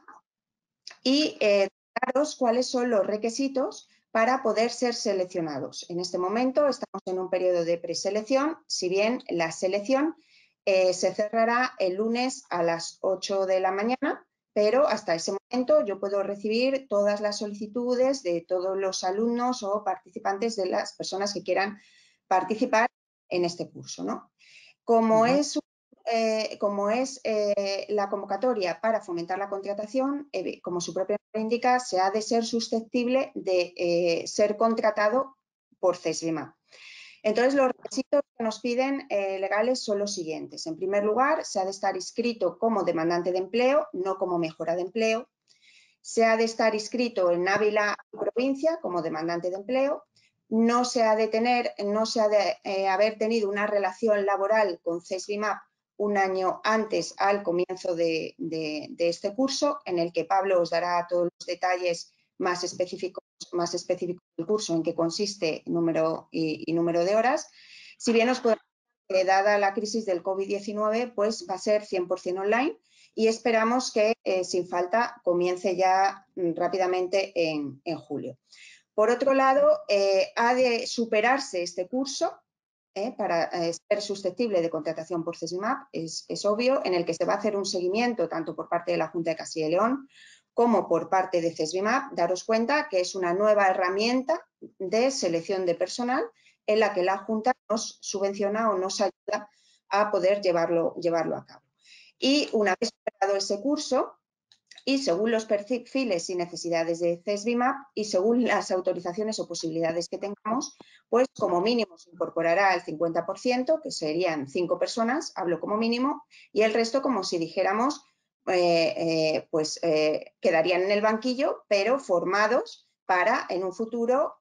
y eh, daros cuáles son los requisitos para poder ser seleccionados. En este momento estamos en un periodo de preselección, si bien la selección eh, se cerrará el lunes a las ocho de la mañana, pero hasta ese momento yo puedo recibir todas las solicitudes de todos los alumnos o participantes, de las personas que quieran participar en este curso, ¿no? Como uh-huh. es, eh, como es eh, la convocatoria para fomentar la contratación, eh, como su propio nombre indica, se ha de ser susceptible de eh, ser contratado por CESBIMAP. Entonces, los requisitos que nos piden eh, legales son los siguientes. En primer lugar, se ha de estar inscrito como demandante de empleo, no como mejora de empleo. Se ha de estar inscrito en Ávila provincia como demandante de empleo. No se ha de tener, no se ha de eh, haber tenido una relación laboral con CESBIMAP un año antes al comienzo de, de, de este curso, en el que Pablo os dará todos los detalles más específicos, más específicos del curso, en qué consiste número y, y número de horas. Si bien os puedo decir que, dada la crisis del COVID diecinueve, pues va a ser cien por cien online y esperamos que eh, sin falta comience ya mm, rápidamente en, en julio. Por otro lado, eh, ha de superarse este curso eh, para eh, ser susceptible de contratación por CESBIMAP, es, es obvio, en el que se va a hacer un seguimiento tanto por parte de la Junta de Castilla y León como por parte de CESBIMAP. Daros cuenta que es una nueva herramienta de selección de personal en la que la Junta nos subvenciona o nos ayuda a poder llevarlo, llevarlo a cabo. Y una vez superado ese curso, y según los perfiles y necesidades de CESBIMAP y según las autorizaciones o posibilidades que tengamos, pues como mínimo se incorporará el cincuenta por ciento, que serían cinco personas, hablo como mínimo, y el resto, como si dijéramos, eh, eh, pues eh, quedarían en el banquillo, pero formados para en un futuro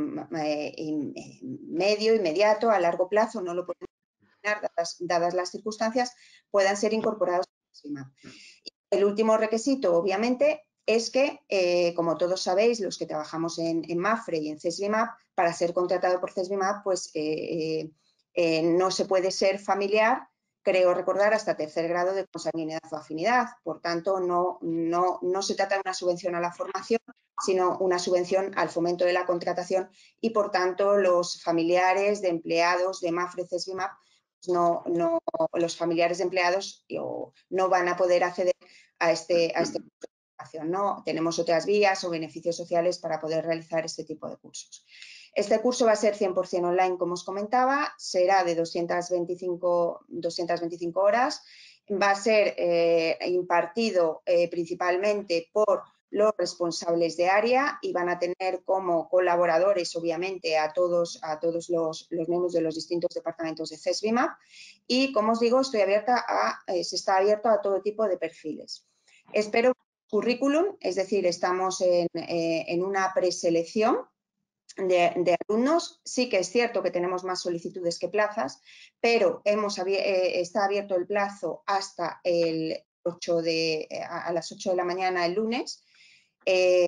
eh, medio, inmediato, a largo plazo, no lo podemos imaginar, dadas, dadas las circunstancias, puedan ser incorporados a CESBIMAP. El último requisito, obviamente, es que, eh, como todos sabéis, los que trabajamos en, en MAFRE y en CESBIMAP, para ser contratado por CESBIMAP, pues eh, eh, no se puede ser familiar, creo recordar, hasta tercer grado de consanguinidad o afinidad. Por tanto, no, no, no se trata de una subvención a la formación, sino una subvención al fomento de la contratación y, por tanto, los familiares de empleados de MAFRE y CESBIMAP no, no, los familiares de empleados no van a poder acceder a este, a este curso de formación, ¿no? Tenemos otras vías o beneficios sociales para poder realizar este tipo de cursos. Este curso va a ser cien por cien online, como os comentaba, será de doscientas veinticinco horas, va a ser eh, impartido eh, principalmente por los responsables de área y van a tener como colaboradores, obviamente, a todos, a todos los, los miembros de los distintos departamentos de CESBIMAP y, como os digo, estoy abierta a, eh, se está abierto a todo tipo de perfiles. Espero currículum, es decir, estamos en, eh, en una preselección de, de alumnos. Sí que es cierto que tenemos más solicitudes que plazas, pero hemos abier eh, está abierto el plazo hasta el ocho de, a, a las ocho de la mañana el lunes. Eh,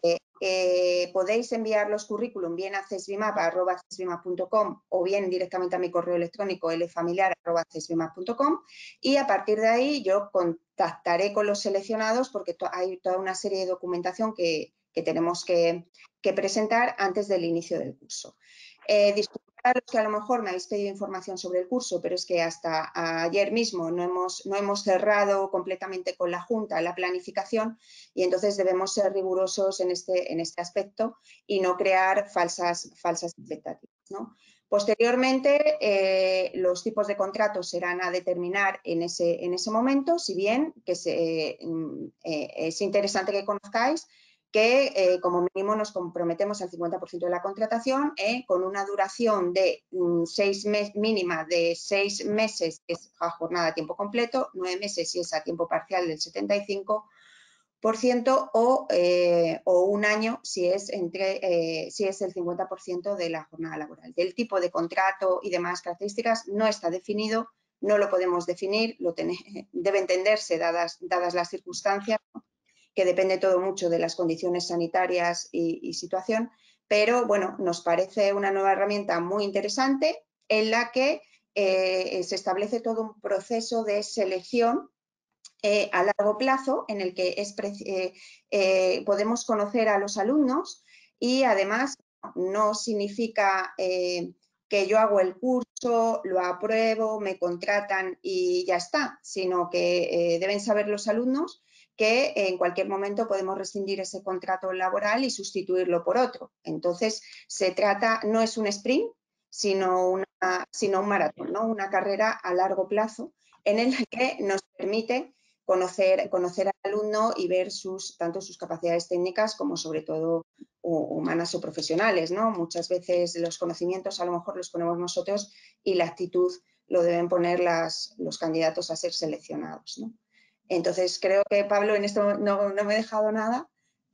eh, podéis enviar los currículum bien a cesbimap arroba cesbimap punto com o bien directamente a mi correo electrónico lfamiliar arroba cesbimap punto com y a partir de ahí yo contactaré con los seleccionados porque to hay toda una serie de documentación que, que tenemos que, que presentar antes del inicio del curso. Eh, disculpad a los que a lo mejor me habéis pedido información sobre el curso, pero es que hasta ayer mismo no hemos, no hemos cerrado completamente con la Junta la planificación y entonces debemos ser rigurosos en este, en este aspecto y no crear falsas, falsas expectativas, ¿no? Posteriormente, eh, los tipos de contratos serán a determinar en ese, en ese momento, si bien que se, eh, eh, es interesante que conozcáis que eh, como mínimo nos comprometemos al cincuenta por ciento de la contratación eh, con una duración de mm, seis meses, mínima de seis meses, que es a jornada a tiempo completo, nueve meses si es a tiempo parcial del setenta y cinco por ciento o, eh, o un año si es, entre, eh, si es el cincuenta por ciento de la jornada laboral. Del tipo de contrato y demás características no está definido, no lo podemos definir, lo ten, debe entenderse dadas, dadas las circunstancias, ¿no? Que depende todo mucho de las condiciones sanitarias y, y situación, pero bueno, nos parece una nueva herramienta muy interesante en la que eh, se establece todo un proceso de selección eh, a largo plazo en el que es, eh, eh, podemos conocer a los alumnos y además no significa eh, que yo hago el curso, lo apruebo, me contratan y ya está, sino que eh, deben saber los alumnos que en cualquier momento podemos rescindir ese contrato laboral y sustituirlo por otro. Entonces, se trata, no es un sprint, sino, una, sino un maratón, ¿no? Una carrera a largo plazo en el que nos permite conocer, conocer al alumno y ver sus, tanto sus capacidades técnicas como sobre todo humanas o profesionales, ¿no? Muchas veces los conocimientos a lo mejor los ponemos nosotros y la actitud lo deben poner las, los candidatos a ser seleccionados, ¿no? Entonces, creo que, Pablo, en esto no, no me he dejado nada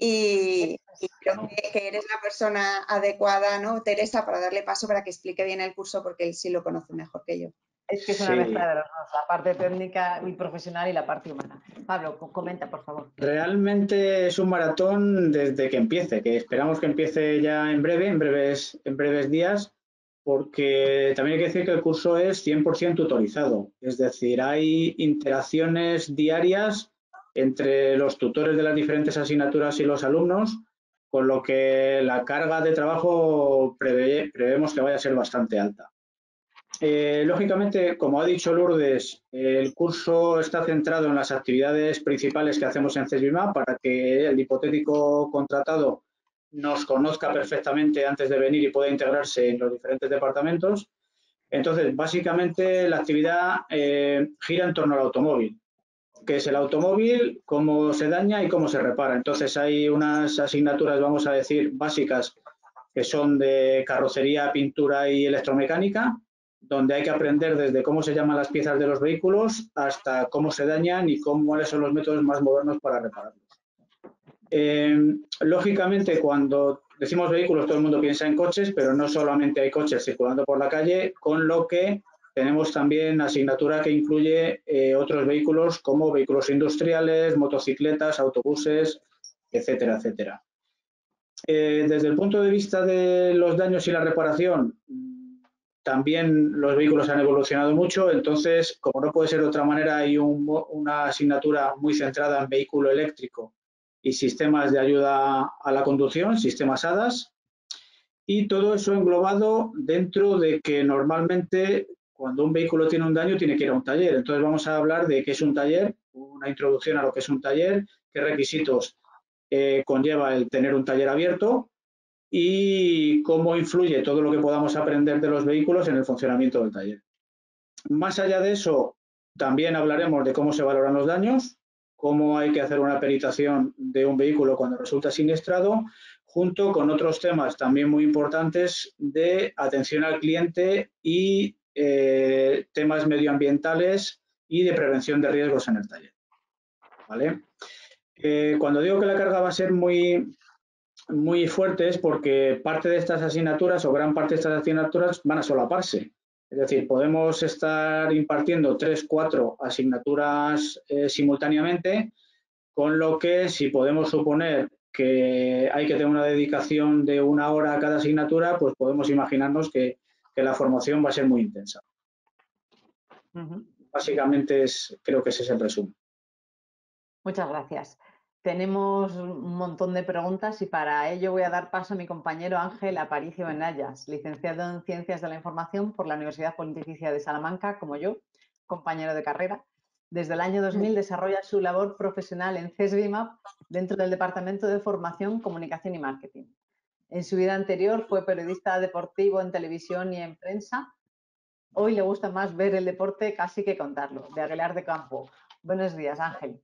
y, y creo que, que eres la persona adecuada, ¿no, Teresa, para darle paso para que explique bien el curso porque él sí lo conoce mejor que yo. Es que es una sí. mezcla de los dos, la parte técnica y profesional y la parte humana. Pablo, comenta, por favor. Realmente es un maratón desde que empiece, que esperamos que empiece ya en breve, en breves, en breves días, porque también hay que decir que el curso es cien por cien tutorizado, es decir, hay interacciones diarias entre los tutores de las diferentes asignaturas y los alumnos, con lo que la carga de trabajo prevé, prevemos que vaya a ser bastante alta. Eh, lógicamente, como ha dicho Lourdes, el curso está centrado en las actividades principales que hacemos en CESBIMAP para que el hipotético contratado nos conozca perfectamente antes de venir y pueda integrarse en los diferentes departamentos. Entonces, básicamente la actividad eh, gira en torno al automóvil, que es el automóvil, cómo se daña y cómo se repara. Entonces, hay unas asignaturas, vamos a decir, básicas, que son de carrocería, pintura y electromecánica, donde hay que aprender desde cómo se llaman las piezas de los vehículos hasta cómo se dañan y cómo, cuáles son los métodos más modernos para repararlos. Eh, lógicamente, cuando decimos vehículos, todo el mundo piensa en coches, pero no solamente hay coches circulando por la calle, con lo que tenemos también asignatura que incluye eh, otros vehículos como vehículos industriales, motocicletas, autobuses, etcétera, etcétera. Eh, desde el punto de vista de los daños y la reparación, también los vehículos han evolucionado mucho, entonces, como no puede ser de otra manera, hay un, una asignatura muy centrada en vehículo eléctrico y sistemas de ayuda a la conducción, sistemas A D A S, y todo eso englobado dentro de que normalmente cuando un vehículo tiene un daño tiene que ir a un taller. Entonces vamos a hablar de qué es un taller, una introducción a lo que es un taller, qué requisitos eh, conlleva el tener un taller abierto y cómo influye todo lo que podamos aprender de los vehículos en el funcionamiento del taller. Más allá de eso, también hablaremos de cómo se valoran los daños, cómo hay que hacer una peritación de un vehículo cuando resulta siniestrado, junto con otros temas también muy importantes de atención al cliente y eh, temas medioambientales y de prevención de riesgos en el taller. ¿Vale? Eh, cuando digo que la carga va a ser muy, muy fuerte es porque parte de estas asignaturas o gran parte de estas asignaturas van a solaparse. Es decir, podemos estar impartiendo tres, cuatro asignaturas eh, simultáneamente, con lo que si podemos suponer que hay que tener una dedicación de una hora a cada asignatura, pues podemos imaginarnos que, que la formación va a ser muy intensa. Uh-huh. Básicamente es, creo que ese es el resumen. Muchas gracias. Tenemos un montón de preguntas y para ello voy a dar paso a mi compañero Ángel Aparicio Benayas, licenciado en Ciencias de la Información por la Universidad Pontificia de Salamanca, como yo, compañero de carrera. Desde el año dos mil desarrolla su labor profesional en CESBIMAP dentro del Departamento de Formación, Comunicación y Marketing. En su vida anterior fue periodista deportivo en televisión y en prensa. Hoy le gusta más ver el deporte casi que contarlo, de Aguilar de Campo. Buenos días, Ángel.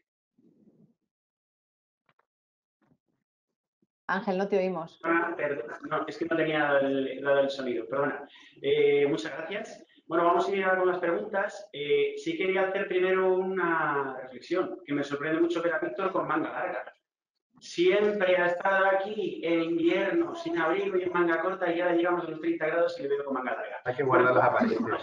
Ángel, no te oímos. Ah, perdona, no, es que no tenía el, dado el sonido, perdona. Eh, muchas gracias. Bueno, vamos a ir ahora con las preguntas. Eh, sí quería hacer primero una reflexión, que me sorprende mucho ver a Víctor con manga larga. Siempre ha estado aquí en invierno, sin abrigo y en manga corta, y ahora llegamos a los treinta grados y le veo con manga larga. Hay que guardar las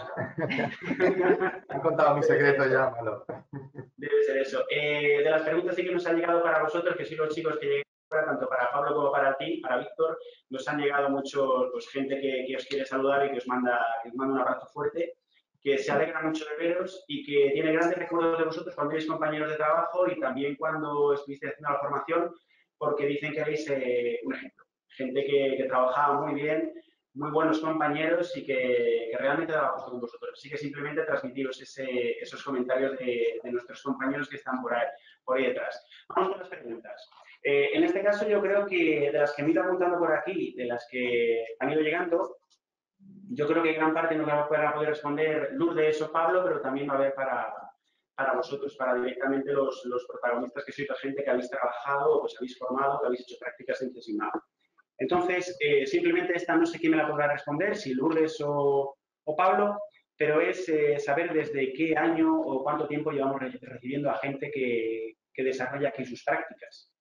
apariencias. Han contado mi secreto ya, malo. Debe ser eso. Eh, de las preguntas sí que nos han llegado para vosotros, que sois los chicos que llegan ahora, tanto para Pablo como para ti, para Víctor, nos han llegado mucho, pues, gente que, que os quiere saludar y que os manda, que os manda un abrazo fuerte, que se alegra mucho de veros y que tiene grandes recuerdos de vosotros cuando erais compañeros de trabajo y también cuando estuviste haciendo la formación, porque dicen que erais eh, un ejemplo. Gente que, que trabajaba muy bien, muy buenos compañeros y que, que realmente daba gusto con vosotros. Así que simplemente transmitiros ese, esos comentarios de, de nuestros compañeros que están por ahí, por ahí detrás. Vamos con las preguntas. Eh, en este caso yo creo que de las que me he ido apuntando por aquí, de las que han ido llegando, yo creo que gran parte nos va a poder responder Lourdes o Pablo, pero también va a haber para, para vosotros, para directamente los, los protagonistas que sois la gente que habéis trabajado o os habéis formado, que habéis hecho prácticas en CESBIMAP. Entonces, eh, simplemente esta no sé quién me la podrá responder, si Lourdes o, o Pablo, pero es eh, saber desde qué año o cuánto tiempo llevamos re recibiendo a gente que, que desarrolla aquí sus prácticas.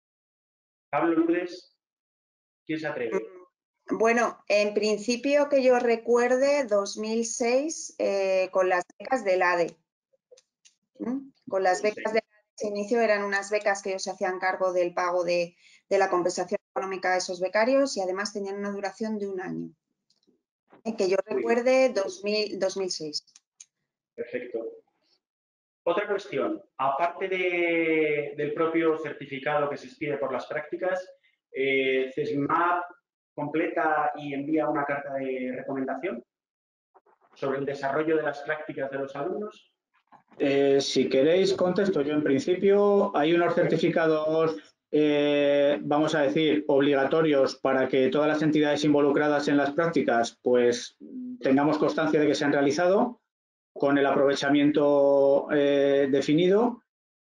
Pablo, Lourdes, ¿quién se atreve? Bueno, en principio que yo recuerde, dos mil seis, eh, con las becas del A D E. ¿Mm? Con las becas del A D E, ese inicio eran unas becas que ellos se hacían cargo del pago de, de la compensación económica de esos becarios y además tenían una duración de un año. Eh, que yo recuerde, dos mil, dos mil seis. Perfecto. Otra cuestión, aparte de, del propio certificado que se expide por las prácticas, eh, CESBIMAP completa y envía una carta de recomendación sobre el desarrollo de las prácticas de los alumnos. Eh, si queréis, contesto. Yo, en principio, hay unos certificados, eh, vamos a decir, obligatorios para que todas las entidades involucradas en las prácticas, pues, tengamos constancia de que se han realizado con el aprovechamiento eh, definido.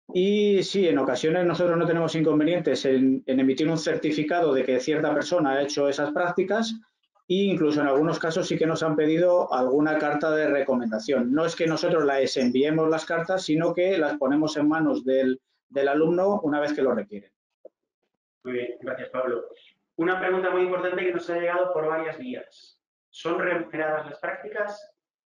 Y sí, en ocasiones nosotros no tenemos inconvenientes en, en emitir un certificado de que cierta persona ha hecho esas prácticas e incluso en algunos casos sí que nos han pedido alguna carta de recomendación. No es que nosotros les enviemos las cartas, sino que las ponemos en manos del, del alumno una vez que lo requieren. Muy bien, gracias, Pablo. Una pregunta muy importante que nos ha llegado por varias vías. ¿Son remuneradas las prácticas?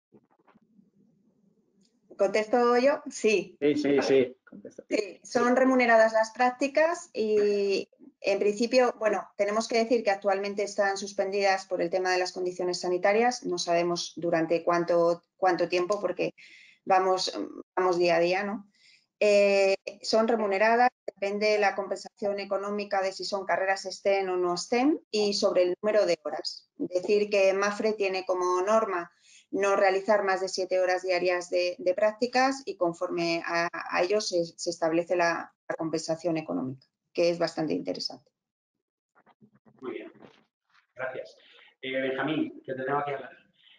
¿Contesto yo? Sí. Sí, sí, sí. Sí, son remuneradas las prácticas y en principio, bueno, tenemos que decir que actualmente están suspendidas por el tema de las condiciones sanitarias. No sabemos durante cuánto, cuánto tiempo porque vamos, vamos día a día, ¿no? Eh, son remuneradas, depende de la compensación económica de si son carreras STEM o no STEM y sobre el número de horas. Decir que MAFRE tiene como norma no realizar más de siete horas diarias de, de prácticas y conforme a, a ello se, se establece la, la compensación económica, que es bastante interesante. Muy bien, gracias. Eh, Benjamín, que te tengo aquí a hablar.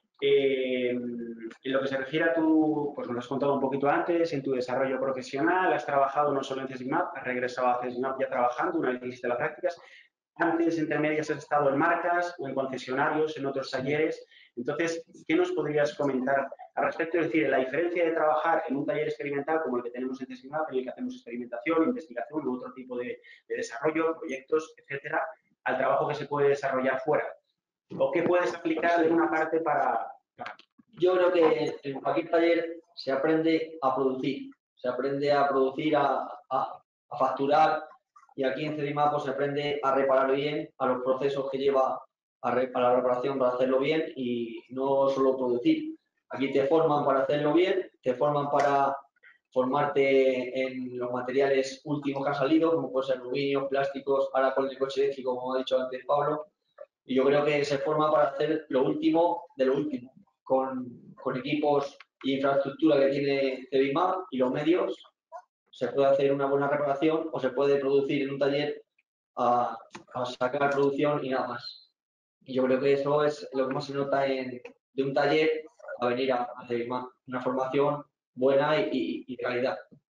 Eh, en lo que se refiere a tu, pues nos lo has contado un poquito antes, en tu desarrollo profesional, has trabajado no solo en CESBIMAP, has regresado a CESBIMAP ya trabajando una vez que hiciste las prácticas. Antes, entre medias, has estado en marcas o en concesionarios, en otros talleres. Entonces, ¿qué nos podrías comentar al respecto? Es decir, la diferencia de trabajar en un taller experimental como el que tenemos en CESBIMAP, en el que hacemos experimentación, investigación u otro tipo de, de desarrollo, proyectos, etcétera, al trabajo que se puede desarrollar fuera. ¿O qué puedes aplicar de una parte para, para...? Yo creo que en cualquier taller se aprende a producir, se aprende a producir, a, a, a facturar, y aquí en CESBIMAP pues, se aprende a reparar bien, a los procesos que lleva a, re, a la reparación para hacerlo bien y no solo producir. Aquí te forman para hacerlo bien, te forman para formarte en los materiales últimos que han salido, como pueden ser aluminio, plásticos, ahora con el coche eléctrico, como ha dicho antes Pablo. Y yo creo que se forma para hacer lo último de lo último, con, con equipos e infraestructura que tiene CESBIMAP y los medios. Se puede hacer una buena reparación o se puede producir en un taller a, a sacar producción y nada más. Y yo creo que eso es lo que más se nota en, de un taller a venir a, a CESBIMAP, una formación buena y, y, y de calidad.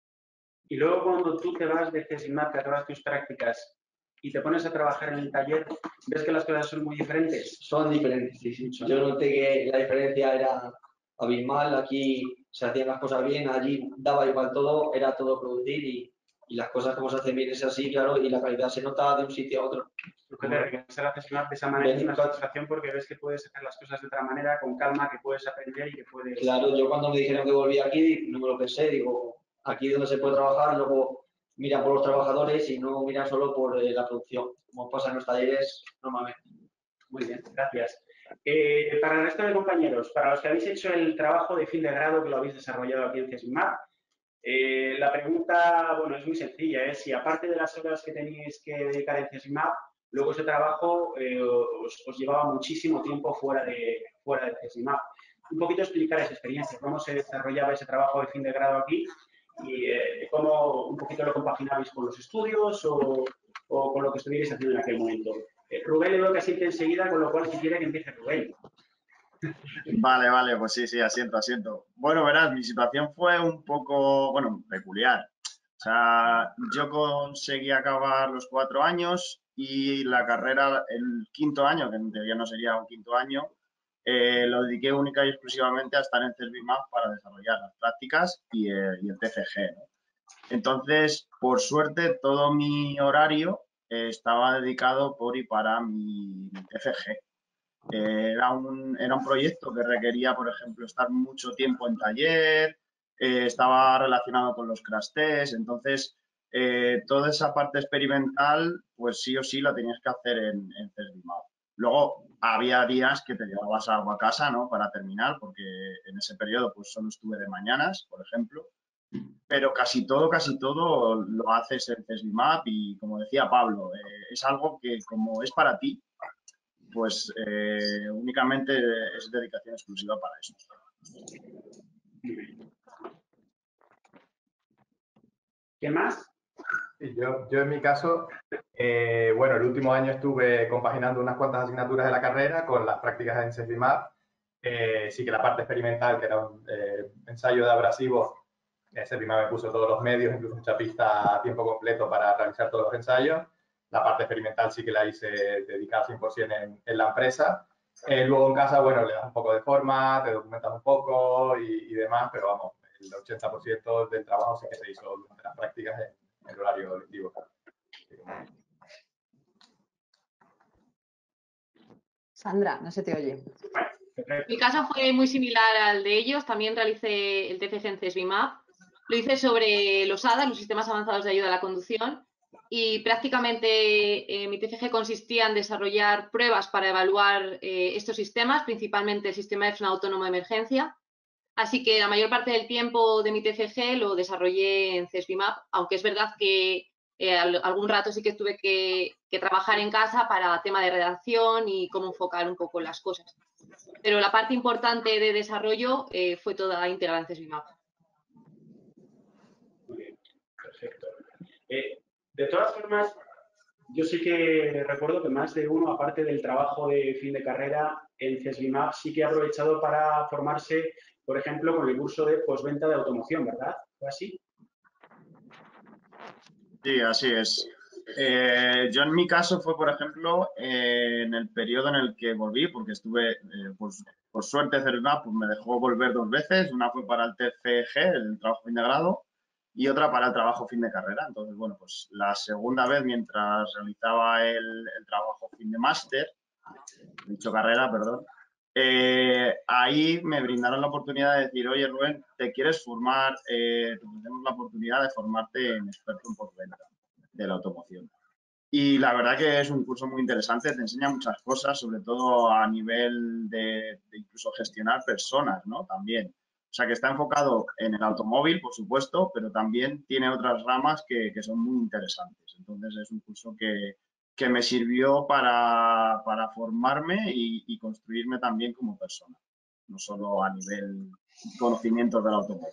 Y luego cuando tú te vas de CESBIMAP, que acabas tus prácticas y te pones a trabajar en el taller, ¿ves que las cosas son muy diferentes? Son diferentes, sí, sí. Yo noté que la diferencia era abismal, aquí se hacían las cosas bien, allí daba igual todo, era todo producir y, y las cosas como se hacen bien es así, claro, y la calidad se nota de un sitio a otro. Porque te regresar a CESBIMAP de esa manera es una satisfacción porque ves que puedes hacer las cosas de otra manera, con calma, que puedes aprender y que puedes... Claro, yo cuando me dijeron que volvía aquí, no me lo pensé, digo, aquí donde se puede trabajar, luego miran por los trabajadores y no miran solo por eh, la producción, como pasa en los talleres normalmente. Muy bien, gracias. Eh, para el resto de compañeros, para los que habéis hecho el trabajo de fin de grado que lo habéis desarrollado aquí en CESBIMAP, eh, la pregunta, bueno, es muy sencilla, es si aparte de las horas que tenéis que dedicar en CESBIMAP, luego ese trabajo eh, os, os llevaba muchísimo tiempo fuera de, fuera de CESBIMAP. Un poquito explicar esa experiencia, cómo se desarrollaba ese trabajo de fin de grado aquí y eh, cómo un poquito lo compaginabais con los estudios o, o con lo que estuvierais haciendo en aquel momento. Eh, Rubén le veo que asiente enseguida, con lo cual si quiere que empiece Rubén. Vale, vale, pues sí, sí, asiento, asiento. Bueno, verás, mi situación fue un poco, bueno, peculiar. O sea, yo conseguí acabar los cuatro años y la carrera, el quinto año, que en teoría no sería un quinto año, eh, lo dediqué única y exclusivamente a estar en CESBIMAP para desarrollar las prácticas y, eh, y el T C G, ¿no? Entonces, por suerte, todo mi horario eh, estaba dedicado por y para mi, mi T C G. Eh, era, un, era un proyecto que requería, por ejemplo, estar mucho tiempo en taller, eh, estaba relacionado con los crash tests, entonces eh, toda esa parte experimental, pues sí o sí la tenías que hacer en, en CESBIMAP. Luego había días que te llevabas algo a casa, ¿no? Para terminar, porque en ese periodo pues solo estuve de mañanas, por ejemplo. Pero casi todo, casi todo lo haces en CESBIMAP y, como decía Pablo, eh, es algo que como es para ti, pues eh, únicamente es dedicación exclusiva para eso. ¿Qué más? Sí, yo, yo en mi caso, eh, bueno, el último año estuve compaginando unas cuantas asignaturas de la carrera con las prácticas en CESBIMAP. Eh, sí que la parte experimental, que era un eh, ensayo de abrasivos, eh, CESBIMAP me puso todos los medios, incluso un chapista a tiempo completo para realizar todos los ensayos. La parte experimental sí que la hice dedicada cien por cien en, en la empresa. Eh, luego en casa, bueno, le das un poco de forma, te documentas un poco y, y demás, pero vamos, el ochenta por ciento del trabajo sí que se hizo durante las prácticas en, en el horario lectivo. Sandra, no se te oye. Mi caso fue muy similar al de ellos. También realicé el T C G en CESBIMAP. Lo hice sobre los A D A, los sistemas avanzados de ayuda a la conducción. Y prácticamente eh, mi T C G consistía en desarrollar pruebas para evaluar eh, estos sistemas, principalmente el sistema de freno autónomo de emergencia. Así que la mayor parte del tiempo de mi T C G lo desarrollé en CESBIMAP, aunque es verdad que eh, algún rato sí que tuve que, que trabajar en casa para tema de redacción y cómo enfocar un poco las cosas. pero la parte importante de desarrollo eh, fue toda íntegra en CESBIMAP. Muy bien, perfecto. Eh, de todas formas, yo sí que recuerdo que más de uno, aparte del trabajo de fin de carrera en CESBIMAP, sí que ha aprovechado para formarse, por ejemplo, con el curso de postventa de automoción, ¿verdad? ¿Fue así? Sí, así es. Eh, yo en mi caso fue, por ejemplo, eh, en el periodo en el que volví, porque estuve, eh, pues, por suerte, CESBIMAP pues, me dejó volver dos veces. Una fue para el T C G, el trabajo fin de grado, y otra para el trabajo fin de carrera. Entonces, bueno, pues la segunda vez, mientras realizaba el, el trabajo fin de máster, dicho carrera, perdón, eh, ahí me brindaron la oportunidad de decir, oye, Rubén, ¿te quieres formar? Eh, te ofrecemos la oportunidad de formarte en experto en postventa de la automoción. Y la verdad que es un curso muy interesante, te enseña muchas cosas, sobre todo a nivel de, de incluso gestionar personas, ¿no? También. O sea, que está enfocado en el automóvil, por supuesto, pero también tiene otras ramas que, que son muy interesantes. Entonces, es un curso que, que me sirvió para, para formarme y, y construirme también como persona, no solo a nivel conocimientos del automóvil.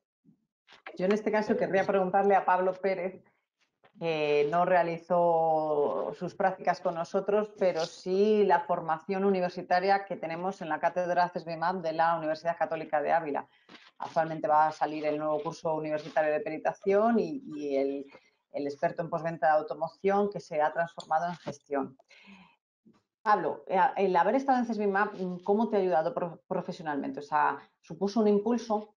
Yo en este caso querría preguntarle a Pablo Pérez, que no realizó sus prácticas con nosotros, pero sí la formación universitaria que tenemos en la cátedra CESBIMAP de la Universidad Católica de Ávila. Actualmente va a salir el nuevo curso universitario de peritación y, y el, el experto en postventa de automoción, que se ha transformado en gestión. Pablo, el haber estado en CESBIMAP, ¿cómo te ha ayudado profesionalmente? O sea, ¿supuso un impulso?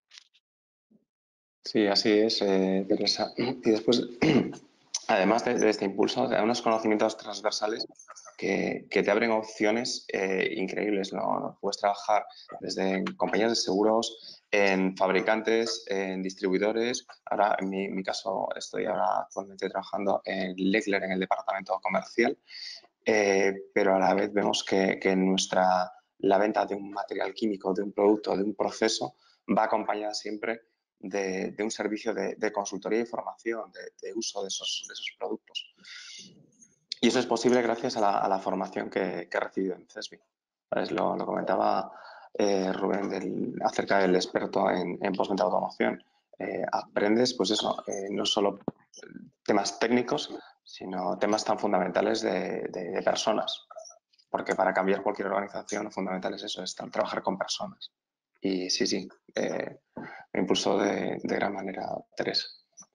Sí, así es, eh, Teresa. Y después, además de, de este impulso, te da unos conocimientos transversales que, que te abren opciones eh, increíbles, ¿no? Puedes trabajar desde en compañías de seguros, en fabricantes, en distribuidores. Ahora, en mi, mi caso, estoy ahora actualmente trabajando en Leclerc, en el departamento comercial, eh, pero a la vez vemos que, que nuestra, la venta de un material químico, de un producto, de un proceso, va acompañada siempre De, de un servicio de, de consultoría y formación, de, de uso de esos, de esos productos. Y eso es posible gracias a la, a la formación que, que he recibido en CESBI. ¿Sabes? Lo, lo comentaba eh, Rubén del, acerca del experto en, en postventa de automoción. Eh, aprendes, pues eso, eh, no solo temas técnicos, sino temas tan fundamentales de, de, de personas. Porque para cambiar cualquier organización, lo fundamental es eso, es trabajar con personas. Y sí, sí, eh, me impulsó de, de gran manera Teresa.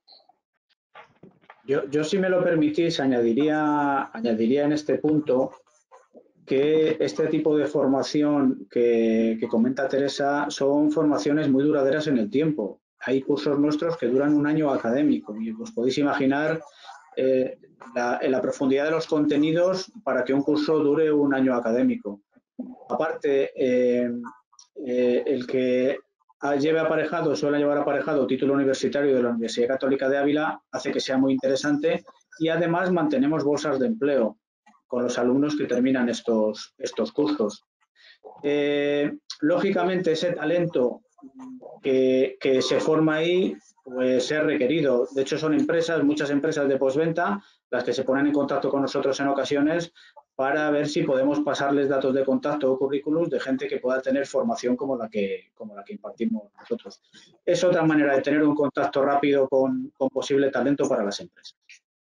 Yo, yo, si me lo permitís, añadiría, añadiría en este punto que este tipo de formación que, que comenta Teresa son formaciones muy duraderas en el tiempo. Hay cursos nuestros que duran un año académico y os podéis imaginar eh, la, la profundidad de los contenidos para que un curso dure un año académico. Aparte, eh, eh, el que lleve aparejado, suele llevar aparejado título universitario de la Universidad Católica de Ávila, hace que sea muy interesante y además mantenemos bolsas de empleo con los alumnos que terminan estos, estos cursos. Eh, lógicamente, ese talento que, que se forma ahí pues es requerido. De hecho, son empresas, muchas empresas de postventa, las que se ponen en contacto con nosotros en ocasiones para ver si podemos pasarles datos de contacto o currículums de gente que pueda tener formación como la que, como la que impartimos nosotros. Es otra manera de tener un contacto rápido con, con posible talento para las empresas.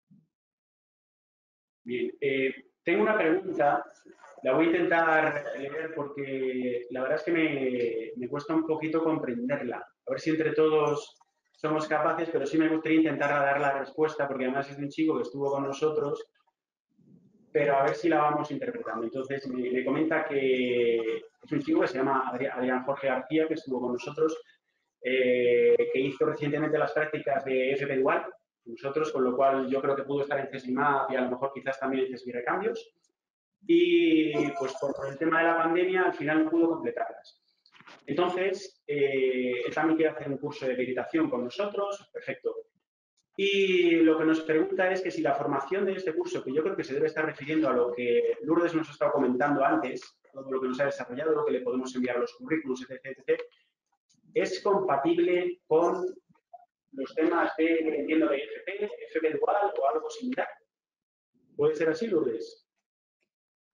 Bien, eh, tengo una pregunta, la voy a intentar leer porque la verdad es que me, me cuesta un poquito comprenderla. A ver si entre todos somos capaces, pero sí me gustaría intentar dar la respuesta porque además es de un chico que estuvo con nosotros, pero a ver si la vamos interpretando. Entonces, me, me comenta que es un chico que se llama Adrián Jorge García, que estuvo con nosotros, eh, que hizo recientemente las prácticas de F P Dual, nosotros, con lo cual yo creo que pudo estar en CESBIMAP y a lo mejor quizás también en CESBI Recambios. Y pues por el tema de la pandemia al final no pudo completarlas. Entonces, eh, él también quiere hacer un curso de peritación con nosotros, perfecto. Y lo que nos pregunta es que si la formación de este curso, que yo creo que se debe estar refiriendo a lo que Lourdes nos ha estado comentando antes, todo lo que nos ha desarrollado, lo que le podemos enviar los currículos, etcétera, etcétera, es compatible con los temas de, entiendo, de F P, F P Dual o algo similar. ¿Puede ser así, Lourdes?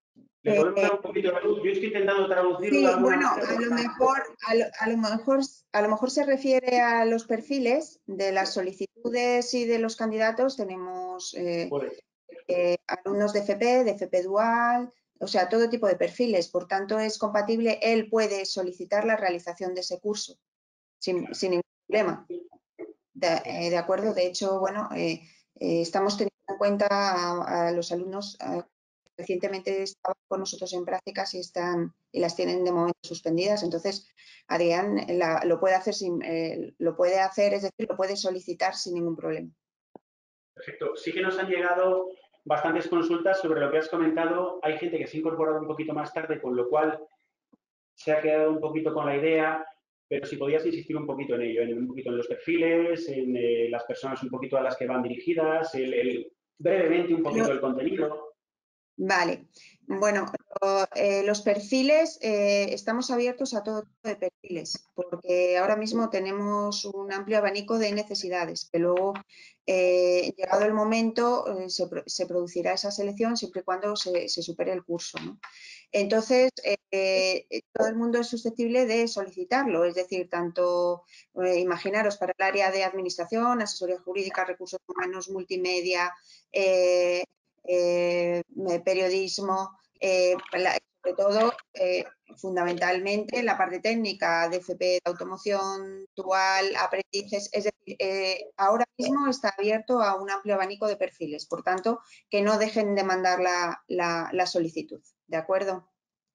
¿Le podemos Eh, dar un poquito de luz? Yo estoy intentando traducirlo Sí, de alguna bueno, manera. a lo mejor, a lo, a lo mejor, a lo mejor se refiere a los perfiles de las solicitudes y de los candidatos. Tenemos eh, eh, alumnos de F P, de F P Dual, o sea, todo tipo de perfiles. Por tanto, es compatible. Él puede solicitar la realización de ese curso sin, sin ningún problema. De, eh, de acuerdo. De hecho, bueno, eh, eh, estamos teniendo en cuenta a, a los alumnos. A, Recientemente estaban con nosotros en prácticas y están y las tienen de momento suspendidas. Entonces, Adrián la, lo puede hacer sin, eh, lo puede hacer, es decir, lo puede solicitar sin ningún problema. Perfecto. Sí que nos han llegado bastantes consultas sobre lo que has comentado. Hay gente que se ha incorporado un poquito más tarde, con lo cual se ha quedado un poquito con la idea, pero si podías insistir un poquito en ello, en un poquito en los perfiles, en eh, las personas un poquito a las que van dirigidas, el, el, brevemente un poquito el contenido. Vale, bueno, lo, eh, los perfiles, eh, estamos abiertos a todo tipo de perfiles, porque ahora mismo tenemos un amplio abanico de necesidades, que luego, eh, llegado el momento, eh, se, se producirá esa selección siempre y cuando se, se supere el curso, ¿no? Entonces, eh, todo el mundo es susceptible de solicitarlo, es decir, tanto, eh, imaginaros, para el área de administración, asesoría jurídica, recursos humanos, multimedia, eh, Eh, periodismo, eh, la, sobre todo, eh, fundamentalmente, la parte técnica de F P de automoción, dual, aprendices, es decir, eh, ahora mismo está abierto a un amplio abanico de perfiles, por tanto, que no dejen de mandar la, la, la solicitud, ¿de acuerdo?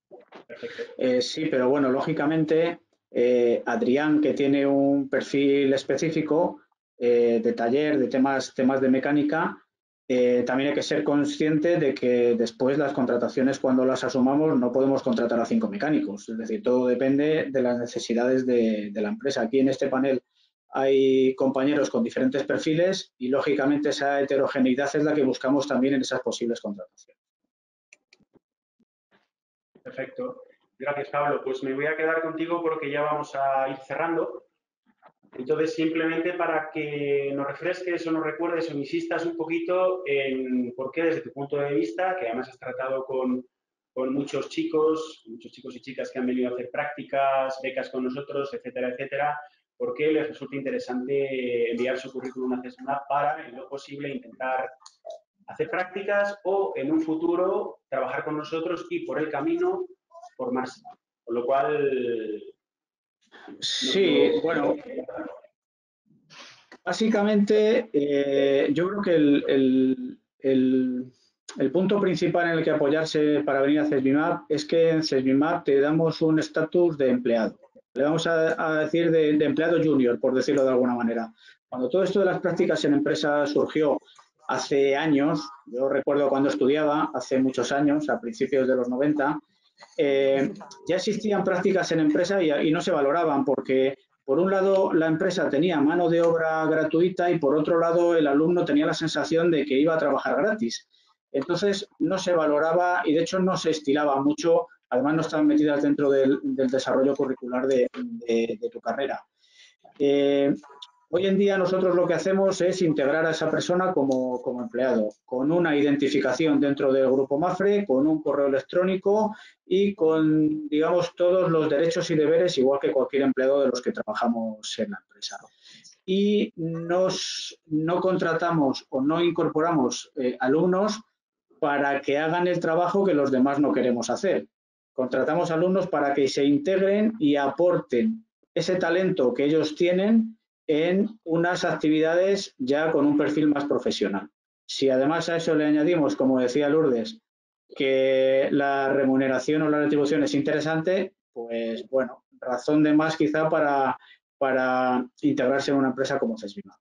Eh, sí, pero bueno, lógicamente, eh, Adrián, que tiene un perfil específico eh, de taller, de temas, temas de mecánica, Eh, también hay que ser consciente de que después las contrataciones, cuando las asumamos, no podemos contratar a cinco mecánicos. Es decir, todo depende de las necesidades de, de la empresa. Aquí en este panel hay compañeros con diferentes perfiles y, lógicamente, esa heterogeneidad es la que buscamos también en esas posibles contrataciones. Perfecto. Gracias, Pablo. Pues me voy a quedar contigo porque ya vamos a ir cerrando. Entonces, simplemente para que nos refresques o nos recuerdes o insistas un poquito en por qué, desde tu punto de vista, que además has tratado con, con muchos chicos, muchos chicos y chicas que han venido a hacer prácticas, becas con nosotros, etcétera, etcétera, por qué les resulta interesante enviar su currículum a CESBIMAP para, en lo posible, intentar hacer prácticas o, en un futuro, trabajar con nosotros y, por el camino, formarse. Con lo cual... Sí, bueno, básicamente eh, yo creo que el, el, el, el punto principal en el que apoyarse para venir a CESBIMAP es que en CESBIMAP te damos un estatus de empleado. Le vamos a, a decir de, de empleado junior, por decirlo de alguna manera. Cuando todo esto de las prácticas en empresas surgió hace años, yo recuerdo cuando estudiaba, hace muchos años, a principios de los noventa, eh, ya existían prácticas en empresa y, y no se valoraban porque, por un lado, la empresa tenía mano de obra gratuita y, por otro lado, el alumno tenía la sensación de que iba a trabajar gratis. Entonces, no se valoraba y, de hecho, no se estilaba mucho. Además, no estaban metidas dentro del, del desarrollo curricular de, de, de tu carrera. Eh, hoy en día nosotros lo que hacemos es integrar a esa persona como, como empleado, con una identificación dentro del grupo MAFRE, con un correo electrónico y con, digamos, todos los derechos y deberes, igual que cualquier empleado de los que trabajamos en la empresa. Y nos, no contratamos o no incorporamos eh, alumnos para que hagan el trabajo que los demás no queremos hacer. Contratamos alumnos para que se integren y aporten ese talento que ellos tienen en unas actividades ya con un perfil más profesional. Si además a eso le añadimos, como decía Lourdes, que la remuneración o la retribución es interesante, pues bueno, razón de más quizá para, para integrarse en una empresa como CESBIMAP.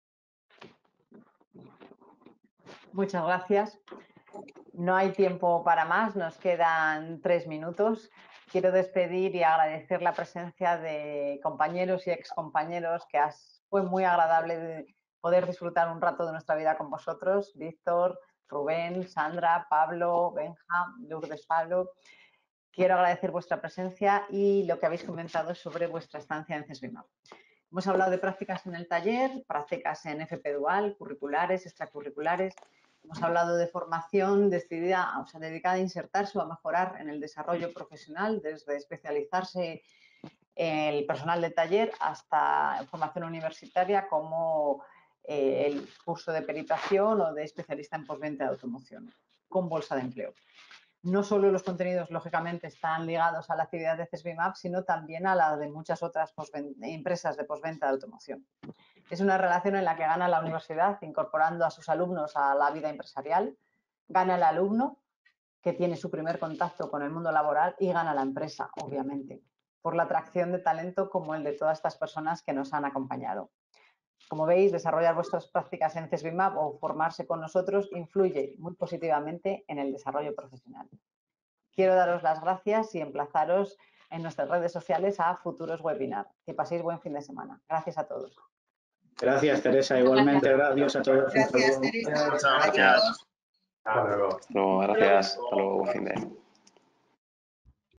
Muchas gracias. No hay tiempo para más, nos quedan tres minutos. Quiero despedir y agradecer la presencia de compañeros y excompañeros, que has, fue muy agradable poder disfrutar un rato de nuestra vida con vosotros. Víctor, Rubén, Sandra, Pablo, Benja, Lourdes, Pablo. Quiero agradecer vuestra presencia y lo que habéis comentado sobre vuestra estancia en CESBIMAP. Hemos hablado de prácticas en el taller, prácticas en F P Dual, curriculares, extracurriculares. Hemos hablado de formación decidida, o sea, dedicada a insertarse o a mejorar en el desarrollo profesional, desde especializarse en el personal de taller hasta formación universitaria como eh, el curso de peritación o de especialista en postventa de automoción, con bolsa de empleo. No solo los contenidos, lógicamente, están ligados a la actividad de CESBIMAP, sino también a la de muchas otras empresas de postventa de automoción. Es una relación en la que gana la universidad incorporando a sus alumnos a la vida empresarial, gana el alumno, que tiene su primer contacto con el mundo laboral, y gana la empresa, obviamente, por la atracción de talento como el de todas estas personas que nos han acompañado. Como veis, desarrollar vuestras prácticas en CESBIMAP o formarse con nosotros influye muy positivamente en el desarrollo profesional. Quiero daros las gracias y emplazaros en nuestras redes sociales a futuros webinars. Que paséis buen fin de semana. Gracias a todos. Gracias, Teresa. Igualmente, adiós a todos. Gracias, Teresa. Muchas gracias. Hasta luego. Gracias. Hasta luego. Buen fin de.